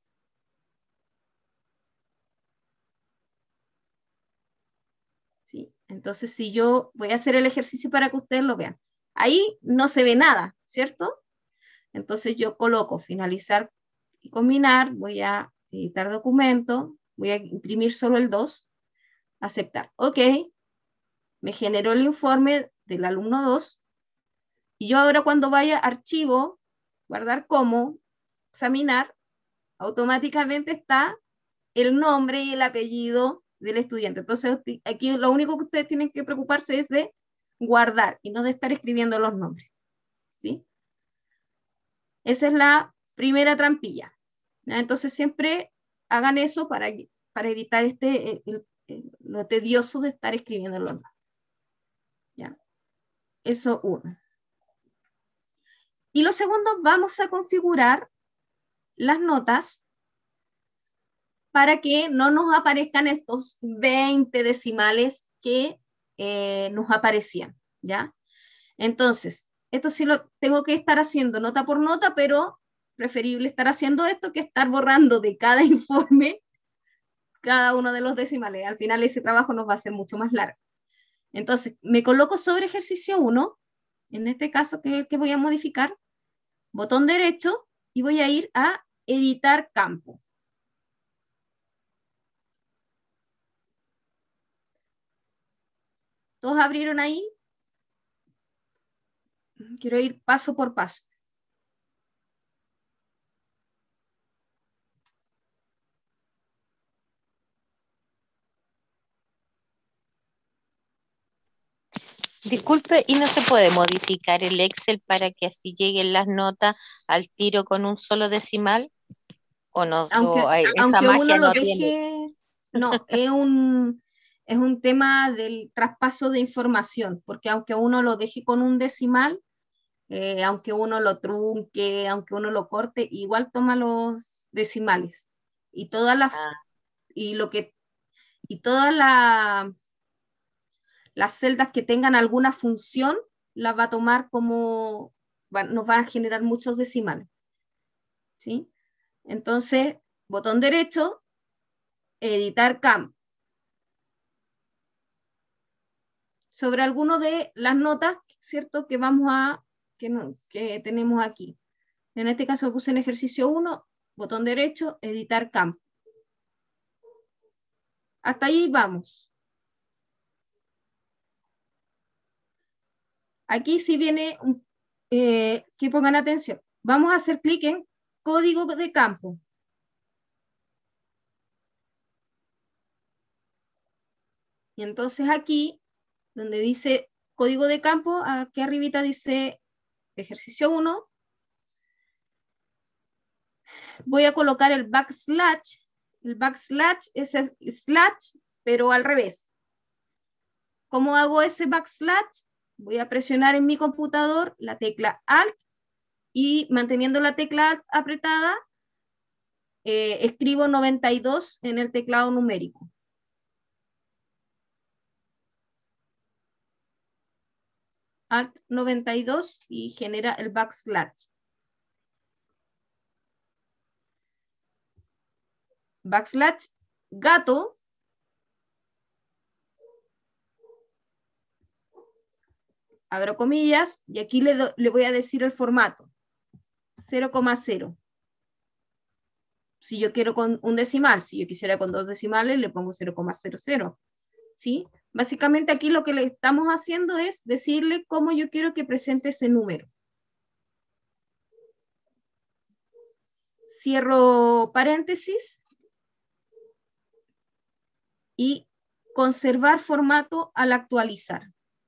¿Sí? Entonces, si yo voy a hacer el ejercicio para que ustedes lo vean. Ahí no se ve nada, ¿cierto? Entonces yo coloco finalizar y combinar, voy a editar documento, voy a imprimir solo el dos, aceptar. Ok, me generó el informe del alumno dos, y yo ahora cuando vaya a archivo, guardar como, examinar, automáticamente está el nombre y el apellido del estudiante. Entonces, aquí lo único que ustedes tienen que preocuparse es de guardar y no de estar escribiendo los nombres, ¿sí? Esa es la primera trampilla, ¿ya? Entonces, siempre hagan eso para, para evitar este, el, el, lo tedioso de estar escribiendo los nombres, ¿ya? Eso uno. Y lo segundo, vamos a configurar las notas para que no nos aparezcan estos veinte decimales que eh, nos aparecían, ¿ya? Entonces, esto sí lo tengo que estar haciendo nota por nota, pero preferible estar haciendo esto que estar borrando de cada informe cada uno de los decimales. Al final ese trabajo nos va a ser mucho más largo. Entonces, me coloco sobre ejercicio uno, en este caso que, que voy a modificar, botón derecho, y voy a ir a editar campo. ¿Todos abrieron ahí? Quiero ir paso por paso. Disculpe, ¿y no se puede modificar el Excel para que así lleguen las notas al tiro con un solo decimal? ¿O no? Aunque, o hay, esa aunque uno magia lo no deje, tiene? no, es un, es un tema del traspaso de información, porque aunque uno lo deje con un decimal, eh, aunque uno lo trunque, aunque uno lo corte, igual toma los decimales. Y todas las, Ah, y lo que, y todas la, las celdas que tengan alguna función, las va a tomar como, va, nos van a generar muchos decimales, ¿sí? Entonces, botón derecho, editar campo. Sobre alguno de las notas, ¿cierto? Que vamos a, que, no, que tenemos aquí. En este caso puse en ejercicio uno, botón derecho, editar campo. Hasta ahí vamos. Aquí sí viene, eh, que pongan atención. Vamos a hacer clic en código de campo. Y entonces aquí, donde dice código de campo, aquí arribita dice ejercicio uno. Voy a colocar el backslash. El backslash es el slash, pero al revés. ¿Cómo hago ese backslash? Voy a presionar en mi computador la tecla Alt y manteniendo la tecla Alt apretada, eh, escribo noventa y dos en el teclado numérico. Alt noventa y dos y genera el backslash. Backslash gato. Abro comillas y aquí le, do, le voy a decir el formato. cero coma cero. Si yo quiero con un decimal, si yo quisiera con dos decimales, le pongo cero coma cero cero. ¿Sí? Básicamente aquí lo que le estamos haciendo es decirle cómo yo quiero que presente ese número. Cierro paréntesis y conservar formato al actualizar.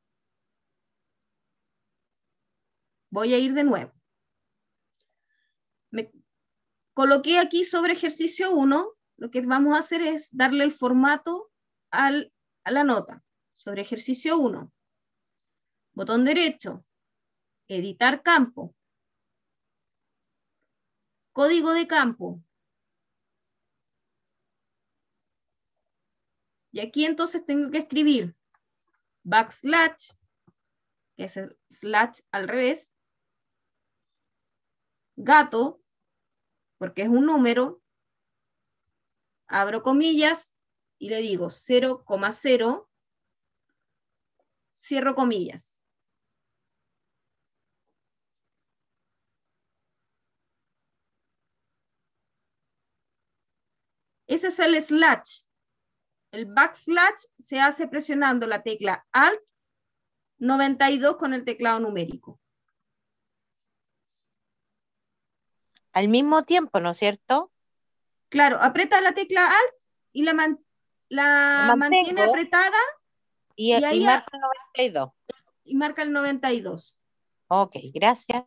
Voy a ir de nuevo. Me coloqué aquí sobre ejercicio uno. Lo que vamos a hacer es darle el formato al, a la nota. Sobre ejercicio uno. Botón derecho. Editar campo. Código de campo. Y aquí entonces tengo que escribir backslash, que es el slash al revés, gato, porque es un número, abro comillas y le digo cero coma cero, cierro comillas. Ese es el slash. El backslash se hace presionando la tecla Alt noventa y dos con el teclado numérico. al mismo tiempo, ¿no es cierto? Claro, aprieta la tecla Alt y la, man, la La mantiene mantengo. apretada Y, y y ahí a- marca noventa y dos. y marca el noventa y dos. Ok, gracias.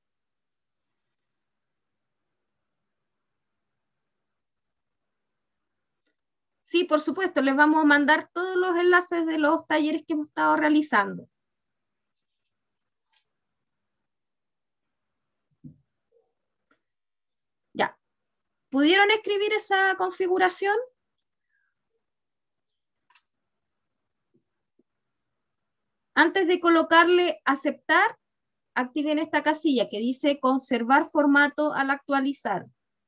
Sí, por supuesto, les vamos a mandar todos los enlaces de los talleres que hemos estado realizando. Ya. ¿Pudieron escribir esa configuración? Antes de colocarle aceptar, activen esta casilla que dice conservar formato al actualizar.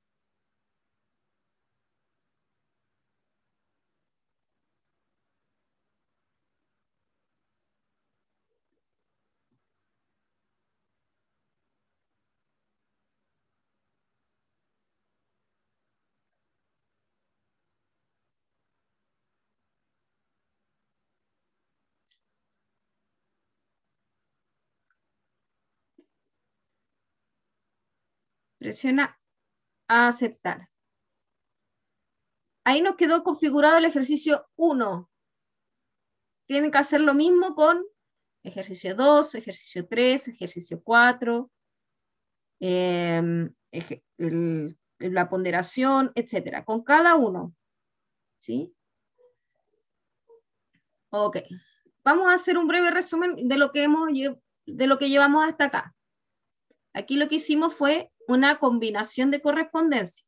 Presiona a aceptar. Ahí nos quedó configurado el ejercicio uno. Tienen que hacer lo mismo con ejercicio dos, ejercicio tres, ejercicio cuatro, eh, el, la ponderación, etcétera, con cada uno. ¿Sí? Ok. Vamos a hacer un breve resumen de lo que, hemos, de lo que llevamos hasta acá. Aquí lo que hicimos fue una combinación de correspondencia.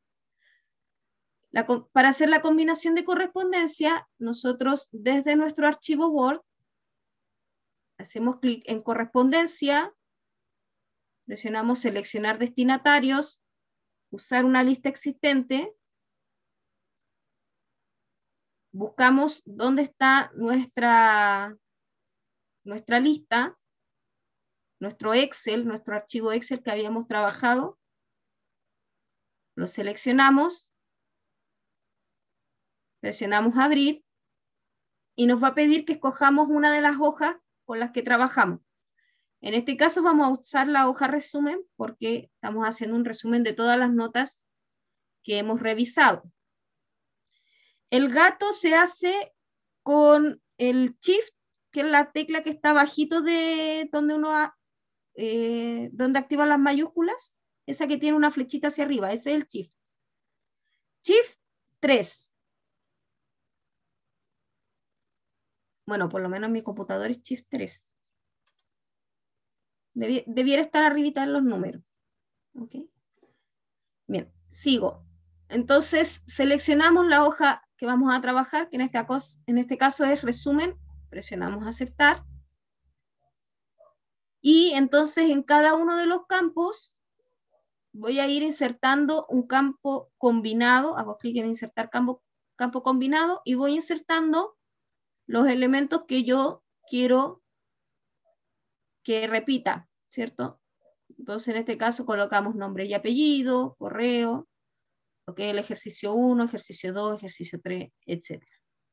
La, para hacer la combinación de correspondencia, nosotros desde nuestro archivo Word hacemos clic en correspondencia, presionamos seleccionar destinatarios, usar una lista existente, buscamos dónde está nuestra, nuestra lista, nuestro Excel, nuestro archivo Excel que habíamos trabajado, lo seleccionamos, presionamos abrir y nos va a pedir que escojamos una de las hojas con las que trabajamos. En este caso vamos a usar la hoja resumen porque estamos haciendo un resumen de todas las notas que hemos revisado. El gato se hace con el Shift, que es la tecla que está bajito de donde uno ha, eh, donde activa las mayúsculas, esa que tiene una flechita hacia arriba, ese es el Shift. Shift tres. Bueno, por lo menos mi computador es Shift tres. Debi debiera estar arribita en los números. ¿Okay? Bien, sigo. Entonces, seleccionamos la hoja que vamos a trabajar, que en este, caso, en este caso es resumen, presionamos aceptar. Y entonces en cada uno de los campos voy a ir insertando un campo combinado, hago clic en insertar campo, campo combinado y voy insertando los elementos que yo quiero que repita, ¿cierto? Entonces en este caso colocamos nombre y apellido, correo, lo que es el ejercicio uno, ejercicio dos, ejercicio tres, etcétera.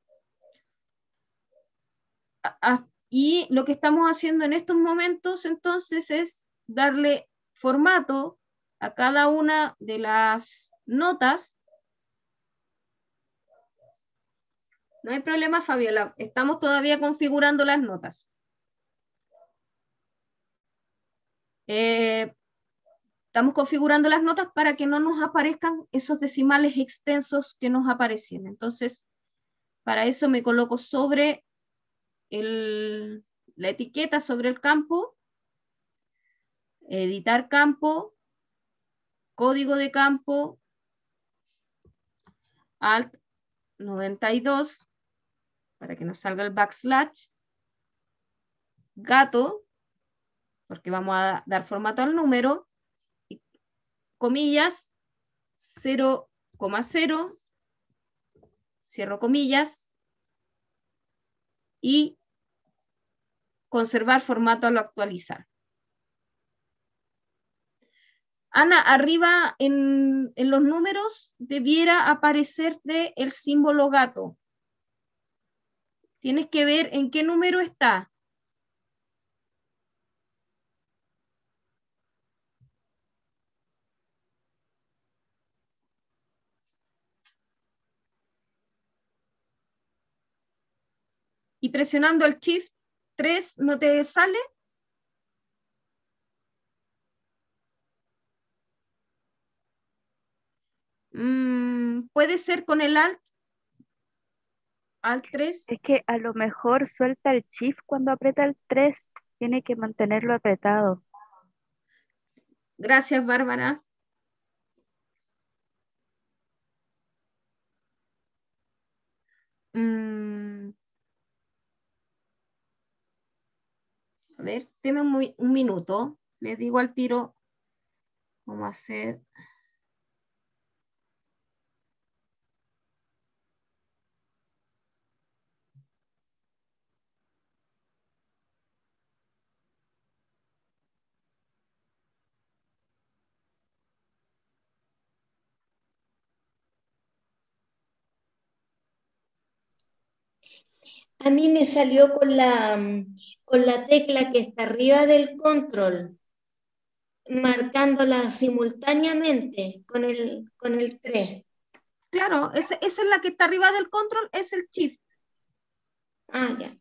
Y lo que estamos haciendo en estos momentos entonces es darle formato a cada una de las notas. No hay problema, Fabiola, estamos todavía configurando las notas. Eh, estamos configurando las notas para que no nos aparezcan esos decimales extensos que nos aparecen. Entonces, para eso me coloco sobre el, la etiqueta, sobre el campo, editar campo, código de campo, Alt noventa y dos, para que nos salga el backslash, gato, porque vamos a dar formato al número, y comillas, cero coma cero, cierro comillas, y conservar formato al actualizar. Ana, arriba en, en los números debiera aparecerte el símbolo gato. Tienes que ver en qué número está. y presionando el Shift tres no te sale. Mm, puede ser con el Alt, Alt tres. Es que a lo mejor suelta el Shift cuando aprieta el tres, tiene que mantenerlo apretado. Gracias, Bárbara. Mm. A ver, deme un, un minuto. Les digo al tiro cómo hacer. A mí me salió con la, mm, con la tecla que está arriba del control, marcándola simultáneamente con el, con el tres. Claro, esa, esa es la que está arriba del control, es el Shift. Ah, ya.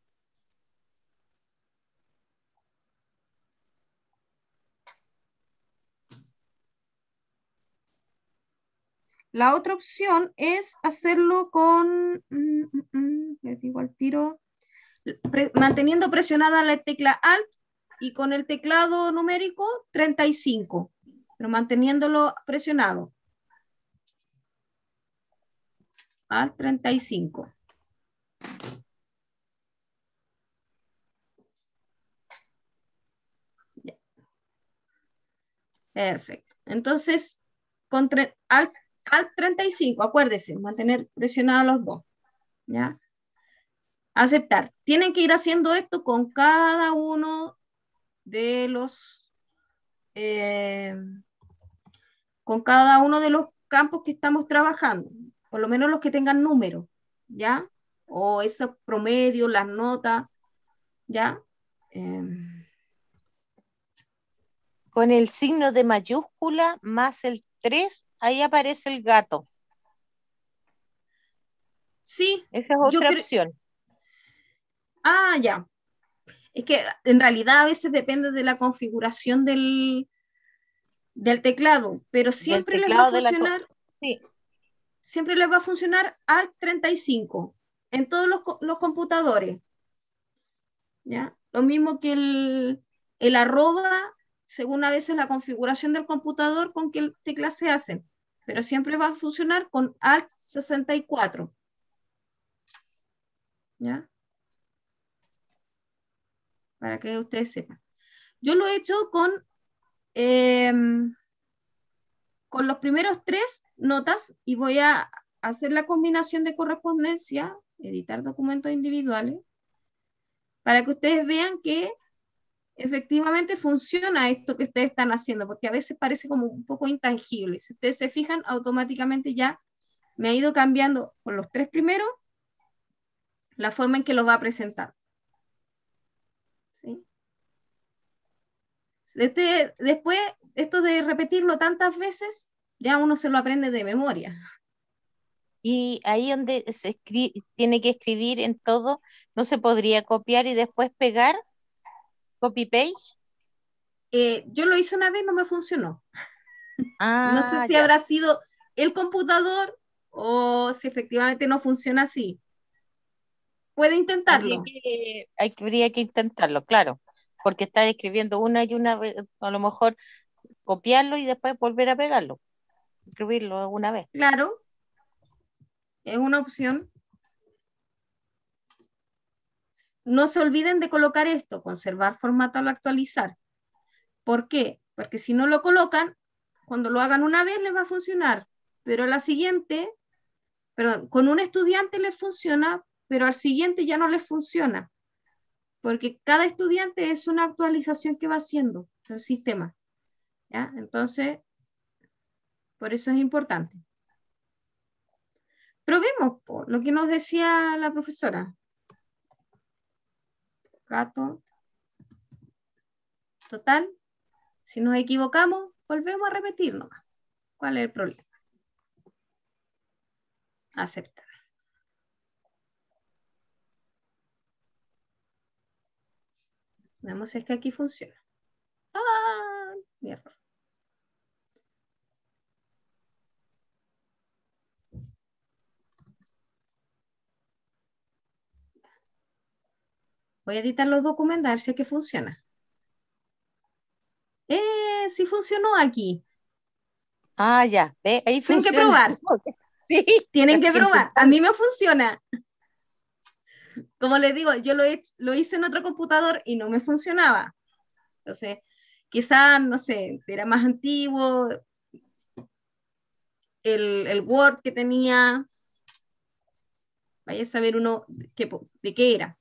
La otra opción es hacerlo con, mm, mm, mm, les digo al tiro, pre, manteniendo presionada la tecla Alt y con el teclado numérico treinta y cinco, pero manteniéndolo presionado. Alt treinta y cinco. Ya. Perfecto. Entonces, con Alt, Alt treinta y cinco, acuérdese, mantener presionados los dos. ¿Ya? Aceptar. Tienen que ir haciendo esto con cada uno de los eh, con cada uno de los campos que estamos trabajando, por lo menos los que tengan números, ¿ya? O esos promedios, las notas, ¿ya? Eh, Con el signo de mayúscula más el tres, ahí aparece el gato. sí. Esa es otra opción. Ah, ya. Es que en realidad a veces depende de la configuración del, del teclado, pero siempre les va a funcionar. Sí. Siempre les va a funcionar Alt treinta y cinco en todos los, los computadores. ¿Ya? Lo mismo que el, el arroba, según a veces la configuración del computador con qué teclas se hacen, pero siempre va a funcionar con Alt sesenta y cuatro. ¿Ya? Para que ustedes sepan. Yo lo he hecho con, eh, con los primeros tres notas y voy a hacer la combinación de correspondencia, editar documentos individuales, para que ustedes vean que efectivamente funciona esto que ustedes están haciendo, porque a veces parece como un poco intangible. Si ustedes se fijan, automáticamente ya me ha ido cambiando con los tres primeros la forma en que los va a presentar. ¿Sí? Este, después, esto de repetirlo tantas veces, ya uno se lo aprende de memoria. Y ahí donde se escribe, tiene que escribir en todo, ¿no se podría copiar y después pegar? ¿Copy-paste? Eh, yo lo hice una vez, no me funcionó. Ah, no sé si ya. habrá sido el computador o si efectivamente no funciona así. Puede intentarlo. Habría que, hay, habría que intentarlo, claro, porque está escribiendo una y una vez, a lo mejor copiarlo y después volver a pegarlo, escribirlo una vez. Claro, es una opción. No se olviden de colocar esto, conservar formato al actualizar. ¿Por qué? Porque si no lo colocan, cuando lo hagan una vez les va a funcionar, pero a la siguiente, perdón, con un estudiante les funciona, pero al siguiente ya no les funciona, porque cada estudiante es una actualización que va haciendo el sistema. ¿Ya? Entonces, por eso es importante. Probemos por lo que nos decía la profesora. Gato. Total, si nos equivocamos, volvemos a repetir nomás. ¿Cuál es el problema? Aceptar. Veamos si es que aquí funciona. ¡Ah! Mi error. Voy a editar los documentos a ver si es que funciona. Eh, sí funcionó aquí. Ah, ya, ve, ahí Tienen que funciona. probar. Sí, Tienen que estoy probar. A intentando. mí me funciona. Como les digo, yo lo, he- lo hice en otro computador y no me funcionaba. Entonces, quizás, no sé, era más antiguo, el, el Word que tenía, vaya a saber uno de qué, po- de qué era.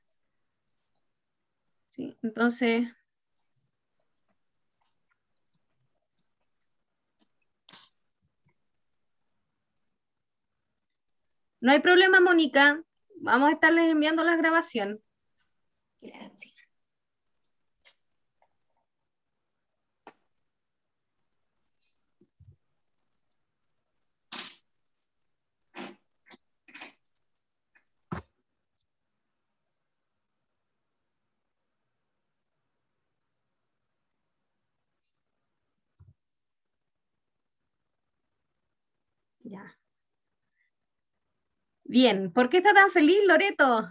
¿Sí? Entonces, no hay problema, Mónica. Vamos a estarles enviando la grabación. Gracias. Ya. Bien, ¿por qué está tan feliz, Loreto?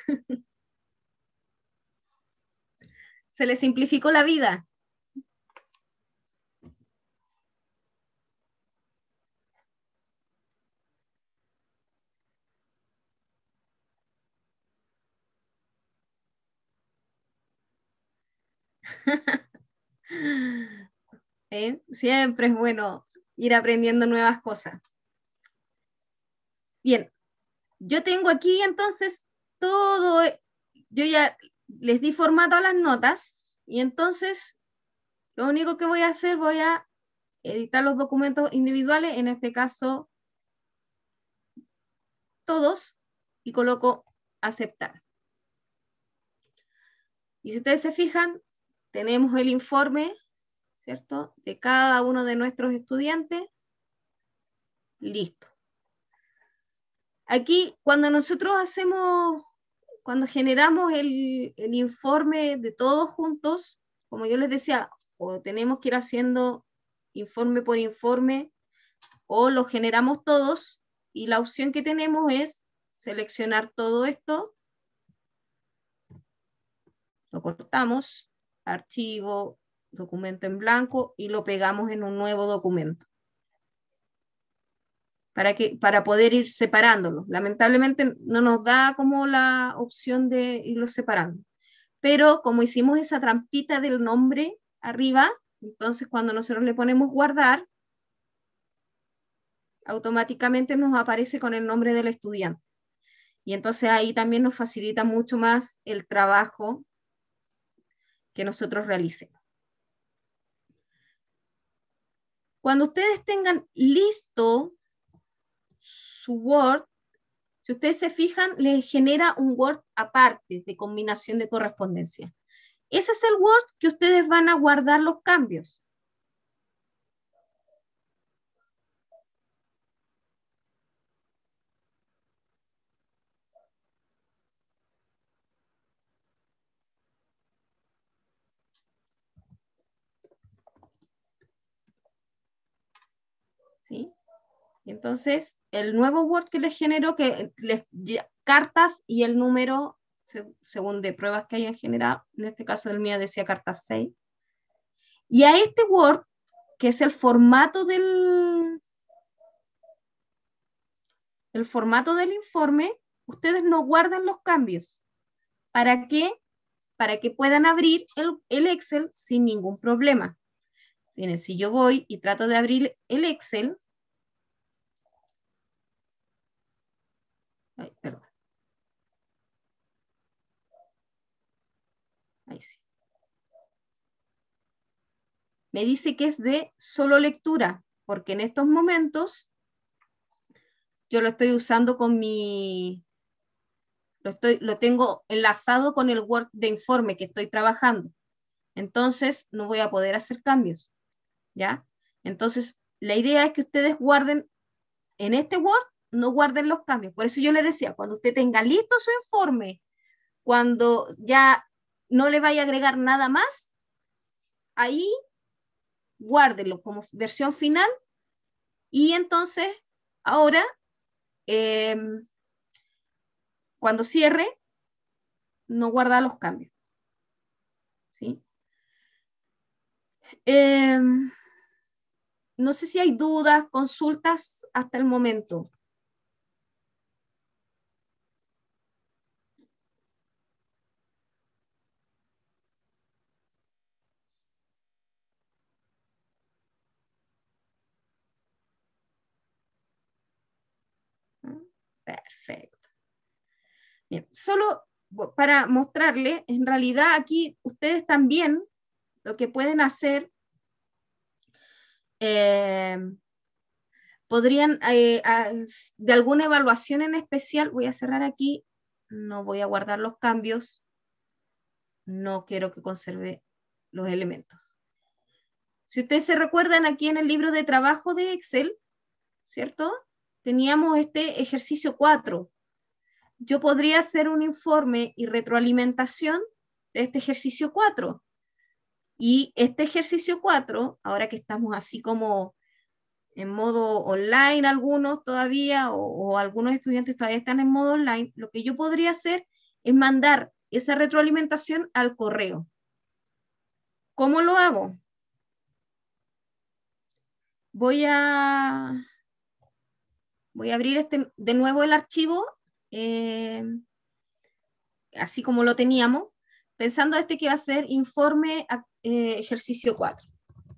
Se le simplificó la vida. ¿Eh? Siempre es bueno ir aprendiendo nuevas cosas. Bien, yo tengo aquí entonces todo, yo ya les di formato a las notas y entonces lo único que voy a hacer, voy a editar los documentos individuales, en este caso todos, y coloco aceptar. Y si ustedes se fijan, tenemos el informe, ¿cierto?, de cada uno de nuestros estudiantes. Listo. Aquí, cuando nosotros hacemos, cuando generamos el, el informe de todos juntos, como yo les decía, o tenemos que ir haciendo informe por informe, o lo generamos todos, y la opción que tenemos es seleccionar todo esto, lo cortamos, archivo, documento en blanco, y lo pegamos en un nuevo documento. Para, que, para poder ir separándolo. Lamentablemente no nos da como la opción de irlo separando. Pero como hicimos esa trampita del nombre arriba, entonces cuando nosotros le ponemos guardar, automáticamente nos aparece con el nombre del estudiante. Y entonces ahí también nos facilita mucho más el trabajo que nosotros realicemos. Cuando ustedes tengan listo su Word, si ustedes se fijan, les genera un Word aparte de combinación de correspondencia. Ese es el Word que ustedes van a guardar los cambios. ¿Sí? Entonces, el nuevo Word que les generó, que les cartas y el número, según de pruebas que hayan generado, en este caso el mío decía cartas seis. Y a este Word, que es el formato del, el formato del informe, ustedes no guardan los cambios. ¿Para qué? Para que puedan abrir el, el Excel sin ningún problema. Si yo voy y trato de abrir el Excel, ay, perdón. Ahí sí. Me dice que es de solo lectura, porque en estos momentos yo lo estoy usando con mi, lo, estoy, lo tengo enlazado con el Word de informe que estoy trabajando. Entonces no voy a poder hacer cambios, ¿ya? Entonces la idea es que ustedes guarden en este Word, no guarden los cambios. Por eso yo les decía, cuando usted tenga listo su informe, cuando ya no le vaya a agregar nada más, ahí guárdelo como versión final y entonces ahora eh, cuando cierre no guarda los cambios. ¿Sí? Eh, no sé si hay dudas, consultas hasta el momento. Perfecto. Bien, solo para mostrarle, en realidad aquí ustedes también lo que pueden hacer, eh, podrían, eh, a, de alguna evaluación en especial, voy a cerrar aquí, no voy a guardar los cambios, no quiero que conserve los elementos. Si ustedes se recuerdan aquí en el libro de trabajo de Excel, ¿cierto? Teníamos este ejercicio cuatro. Yo podría hacer un informe y retroalimentación de este ejercicio cuatro. Y este ejercicio cuatro, ahora que estamos así como en modo online algunos todavía, o, o algunos estudiantes todavía están en modo online, lo que yo podría hacer es mandar esa retroalimentación al correo. ¿Cómo lo hago? Voy a, voy a abrir este, de nuevo el archivo, eh, así como lo teníamos, pensando este que va a ser informe eh, ejercicio cuatro.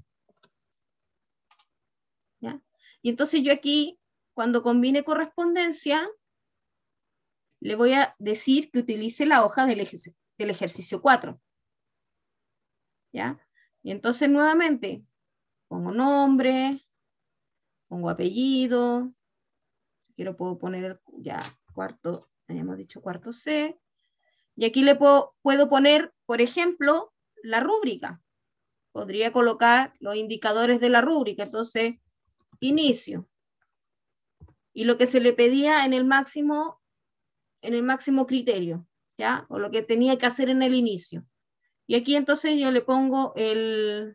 ¿Ya? Y entonces yo aquí, cuando combine correspondencia, le voy a decir que utilice la hoja del, ejercicio, del ejercicio cuatro. ¿Ya? Y entonces nuevamente pongo nombre, pongo apellido, aquí lo puedo poner ya cuarto, habíamos dicho cuarto C, y aquí le puedo, puedo poner, por ejemplo, la rúbrica. Podría colocar los indicadores de la rúbrica, entonces, inicio. Y lo que se le pedía en el máximo, en el máximo criterio, ¿ya? O lo que tenía que hacer en el inicio. Y aquí entonces yo le pongo el,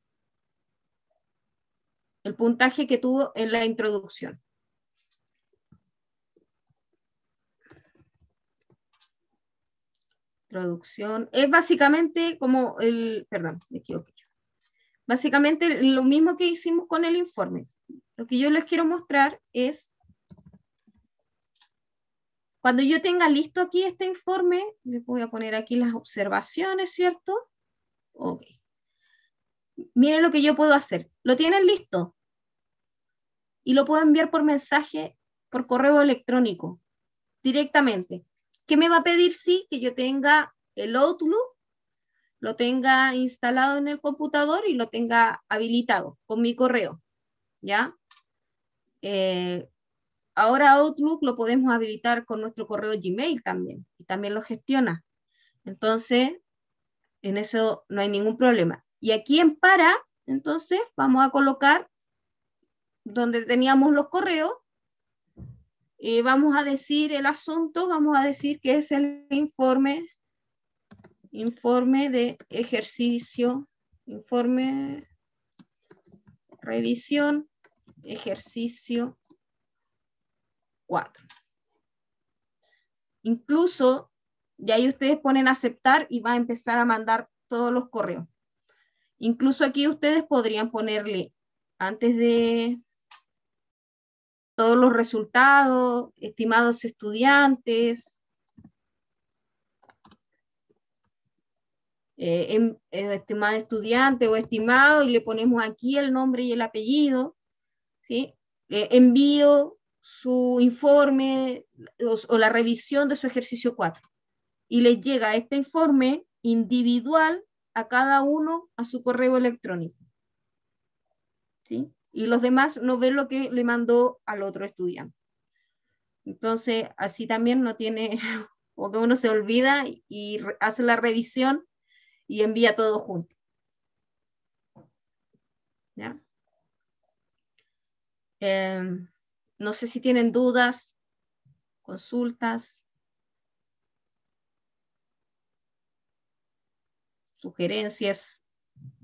el puntaje que tuvo en la introducción. Introducción. Es básicamente como el, perdón, me equivoqué. Básicamente lo mismo que hicimos con el informe. Lo que yo les quiero mostrar es, cuando yo tenga listo aquí este informe, les voy a poner aquí las observaciones, ¿cierto? Ok. Miren lo que yo puedo hacer. Lo tienen listo. Y lo puedo enviar por mensaje, por correo electrónico, directamente. ¿Qué me va a pedir? Sí, que yo tenga el Outlook, lo tenga instalado en el computador y lo tenga habilitado con mi correo, ¿ya? Eh, ahora Outlook lo podemos habilitar con nuestro correo Gmail también, y también lo gestiona. Entonces, en eso no hay ningún problema. Y aquí en para, entonces, vamos a colocar donde teníamos los correos, eh, vamos a decir el asunto, vamos a decir que es el informe, informe de ejercicio, informe, revisión, ejercicio cuatro. Incluso, ya ahí ustedes ponen aceptar y va a empezar a mandar todos los correos. Incluso aquí ustedes podrían ponerle, antes de todos los resultados, estimados estudiantes, eh, em, eh, estimado estudiante o estimado, y le ponemos aquí el nombre y el apellido, ¿sí? Eh, envío su informe o, o la revisión de su ejercicio cuatro. Y les llega este informe individual a cada uno a su correo electrónico, ¿sí? Y los demás no ven lo que le mandó al otro estudiante. Entonces, así también no tiene, o que uno se olvida y hace la revisión y envía todo junto. ¿Ya? Eh, no sé si tienen dudas, consultas. sugerencias.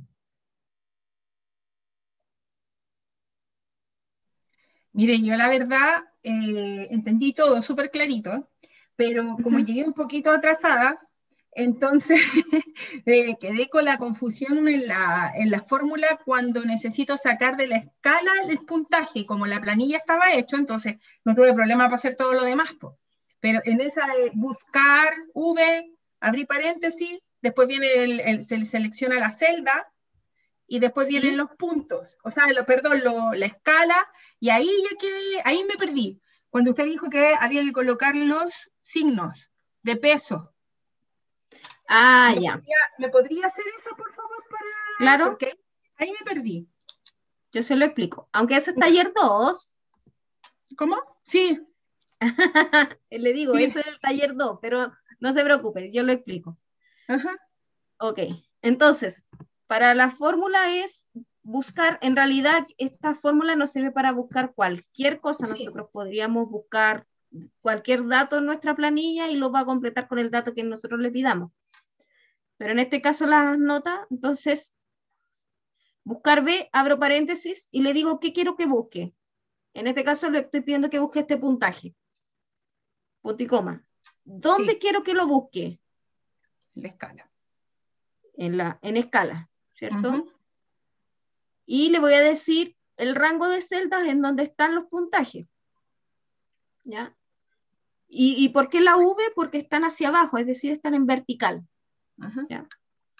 Mire, yo la verdad eh, entendí todo súper clarito, pero como Ujú. llegué un poquito atrasada, entonces eh, quedé con la confusión en la, en la fórmula cuando necesito sacar de la escala el puntaje. Y como la planilla estaba hecho, entonces no tuve problema para hacer todo lo demás, po. Pero en esa de buscar V, abrir paréntesis, después viene el, el- se selecciona la celda, y después Sí. vienen los puntos, o sea, lo, perdón, lo- la escala, y ahí ya quedé, ahí me perdí. Cuando usted dijo que había que colocar los signos de peso. Ah, ¿Me ya. podría, ¿me podría hacer eso, por favor? Para... Claro, Porque ahí, ahí me perdí. yo se lo explico. Aunque eso es taller dos, ¿Cómo? Sí, le digo, sí. eso es el taller dos, pero no se preocupe, yo lo explico. Ajá. Ok, entonces, para la fórmula es buscar, en realidad esta fórmula nos sirve para buscar cualquier cosa. Sí. Nosotros podríamos buscar cualquier dato en nuestra planilla y lo va a completar con el dato que nosotros le pidamos. Pero en este caso las notas, entonces, buscar B, abro paréntesis y le digo qué quiero que busque. En este caso le estoy pidiendo que busque este puntaje. Punto y coma. ¿Dónde Sí, quiero que lo busque? la escala. En, la, en escala, ¿cierto? Ujú. Y le voy a decir el rango de celdas en donde están los puntajes. ¿Ya? ¿Y, y por qué la V? Porque están hacia abajo, es decir, están en vertical. Ajá. ¿Ya?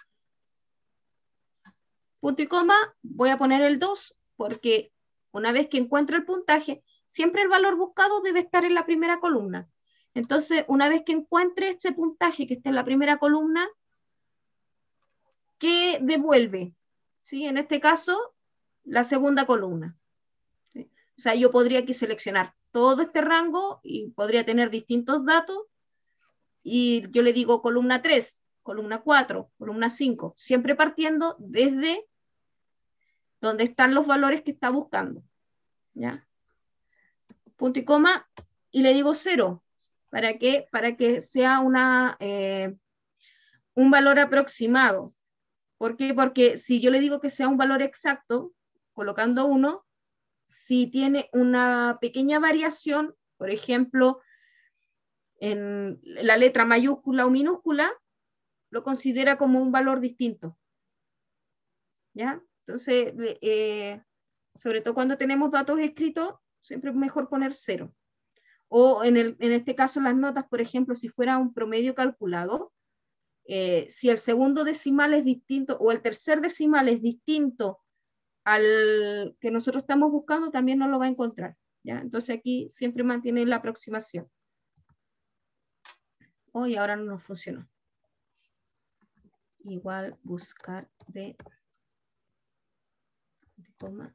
Punto y coma, voy a poner el dos, porque una vez que encuentro el puntaje, siempre el valor buscado debe estar en la primera columna. Entonces, una vez que encuentre este puntaje que está en la primera columna, ¿qué devuelve? ¿Sí? En este caso, la segunda columna. ¿Sí? O sea, yo podría aquí seleccionar todo este rango y podría tener distintos datos y yo le digo columna tres, columna cuatro, columna cinco, siempre partiendo desde donde están los valores que está buscando. ¿Ya? Punto y coma, y le digo cero. ¿Para qué? Para que sea una, eh, un valor aproximado. ¿Por qué? Porque si yo le digo que sea un valor exacto, colocando uno, si tiene una pequeña variación, por ejemplo, en la letra mayúscula o minúscula, lo considera como un valor distinto. ¿Ya? Entonces, eh, sobre todo cuando tenemos datos escritos, siempre es mejor poner cero. O en, el, en este caso las notas, por ejemplo, si fuera un promedio calculado, eh, si el segundo decimal es distinto o el tercer decimal es distinto al que nosotros estamos buscando, también no lo va a encontrar. ¿Ya? Entonces aquí siempre mantiene la aproximación. Hoy oh, ahora no nos funcionó. Igual buscar de coma.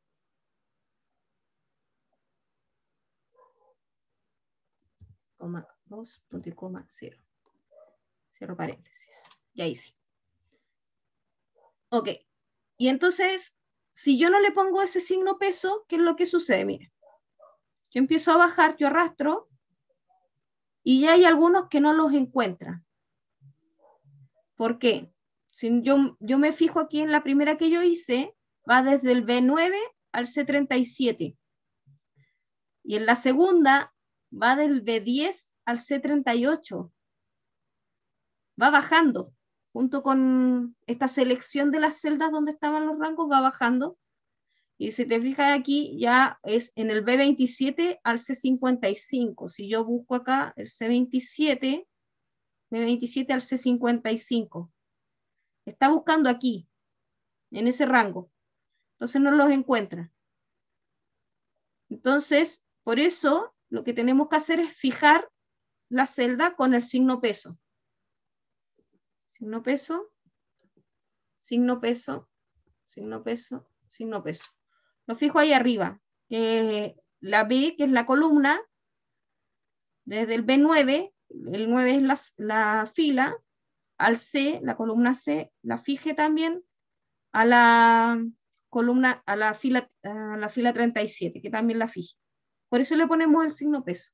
Coma dos, punto y coma cero. Cierro paréntesis. Y ahí sí. Ok. Y entonces, si yo no le pongo ese signo peso, ¿qué es lo que sucede? Mire. Yo empiezo a bajar, yo arrastro, y ya hay algunos que no los encuentran. ¿Por qué? Si yo, yo me fijo aquí en la primera que yo hice, va desde el B nueve al C treinta y siete. Y en la segunda va del B diez al C treinta y ocho. Va bajando. Junto con esta selección de las celdas donde estaban los rangos, va bajando. Y si te fijas aquí, ya es en el B veintisiete al C cincuenta y cinco. Si yo busco acá el C veintisiete, B veintisiete al C cincuenta y cinco. Está buscando aquí, en ese rango. Entonces no los encuentra. Entonces, por eso, lo que tenemos que hacer es fijar la celda con el signo peso. Signo peso, signo peso, signo peso, signo peso. Lo fijo ahí arriba. Eh, la B, que es la columna, desde el B nueve, el nueve es la, la fila, al C, la columna C, la fije también a la columna, a la fila, a la fila treinta y siete, que también la fije. Por eso le ponemos el signo peso.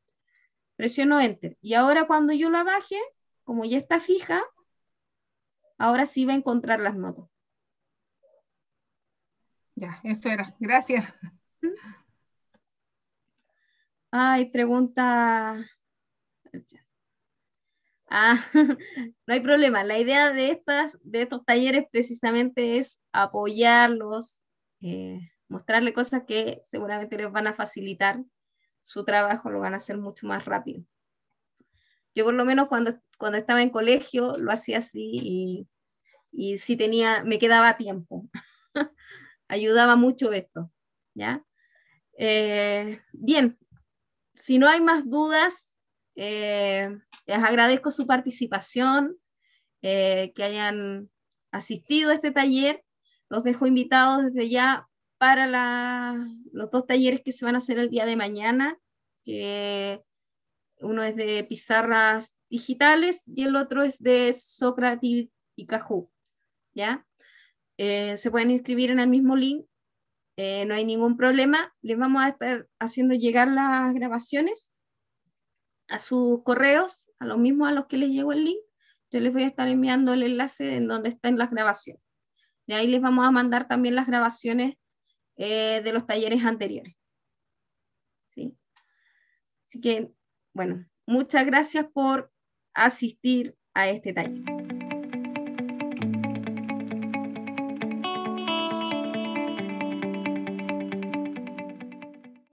Presiono Enter. Y ahora cuando yo la baje, como ya está fija, ahora sí va a encontrar las notas. Ya, eso era. Gracias. Ay, pregunta... Ah, no hay problema. La idea de, estas, de estos talleres precisamente es apoyarlos, eh, mostrarles cosas que seguramente les van a facilitar su trabajo, lo van a hacer mucho más rápido. Yo por lo menos cuando, cuando estaba en colegio lo hacía así y, y sí tenía, me quedaba tiempo. Ayudaba mucho esto, ¿ya? Eh, bien, si no hay más dudas, eh, les agradezco su participación, eh, que hayan asistido a este taller. Los dejo invitados desde ya para la, los dos talleres que se van a hacer el día de mañana, que uno es de pizarras digitales y el otro es de Socrative y Kahoot, ¿ya? Eh, se pueden inscribir en el mismo link, eh, no hay ningún problema. Les vamos a estar haciendo llegar las grabaciones a sus correos, a los mismos a los que les llegó el link. Yo les voy a estar enviando el enlace en donde están las grabaciones. De ahí les vamos a mandar también las grabaciones eh, de los talleres anteriores. ¿Sí? Así que, bueno, muchas gracias por asistir a este taller.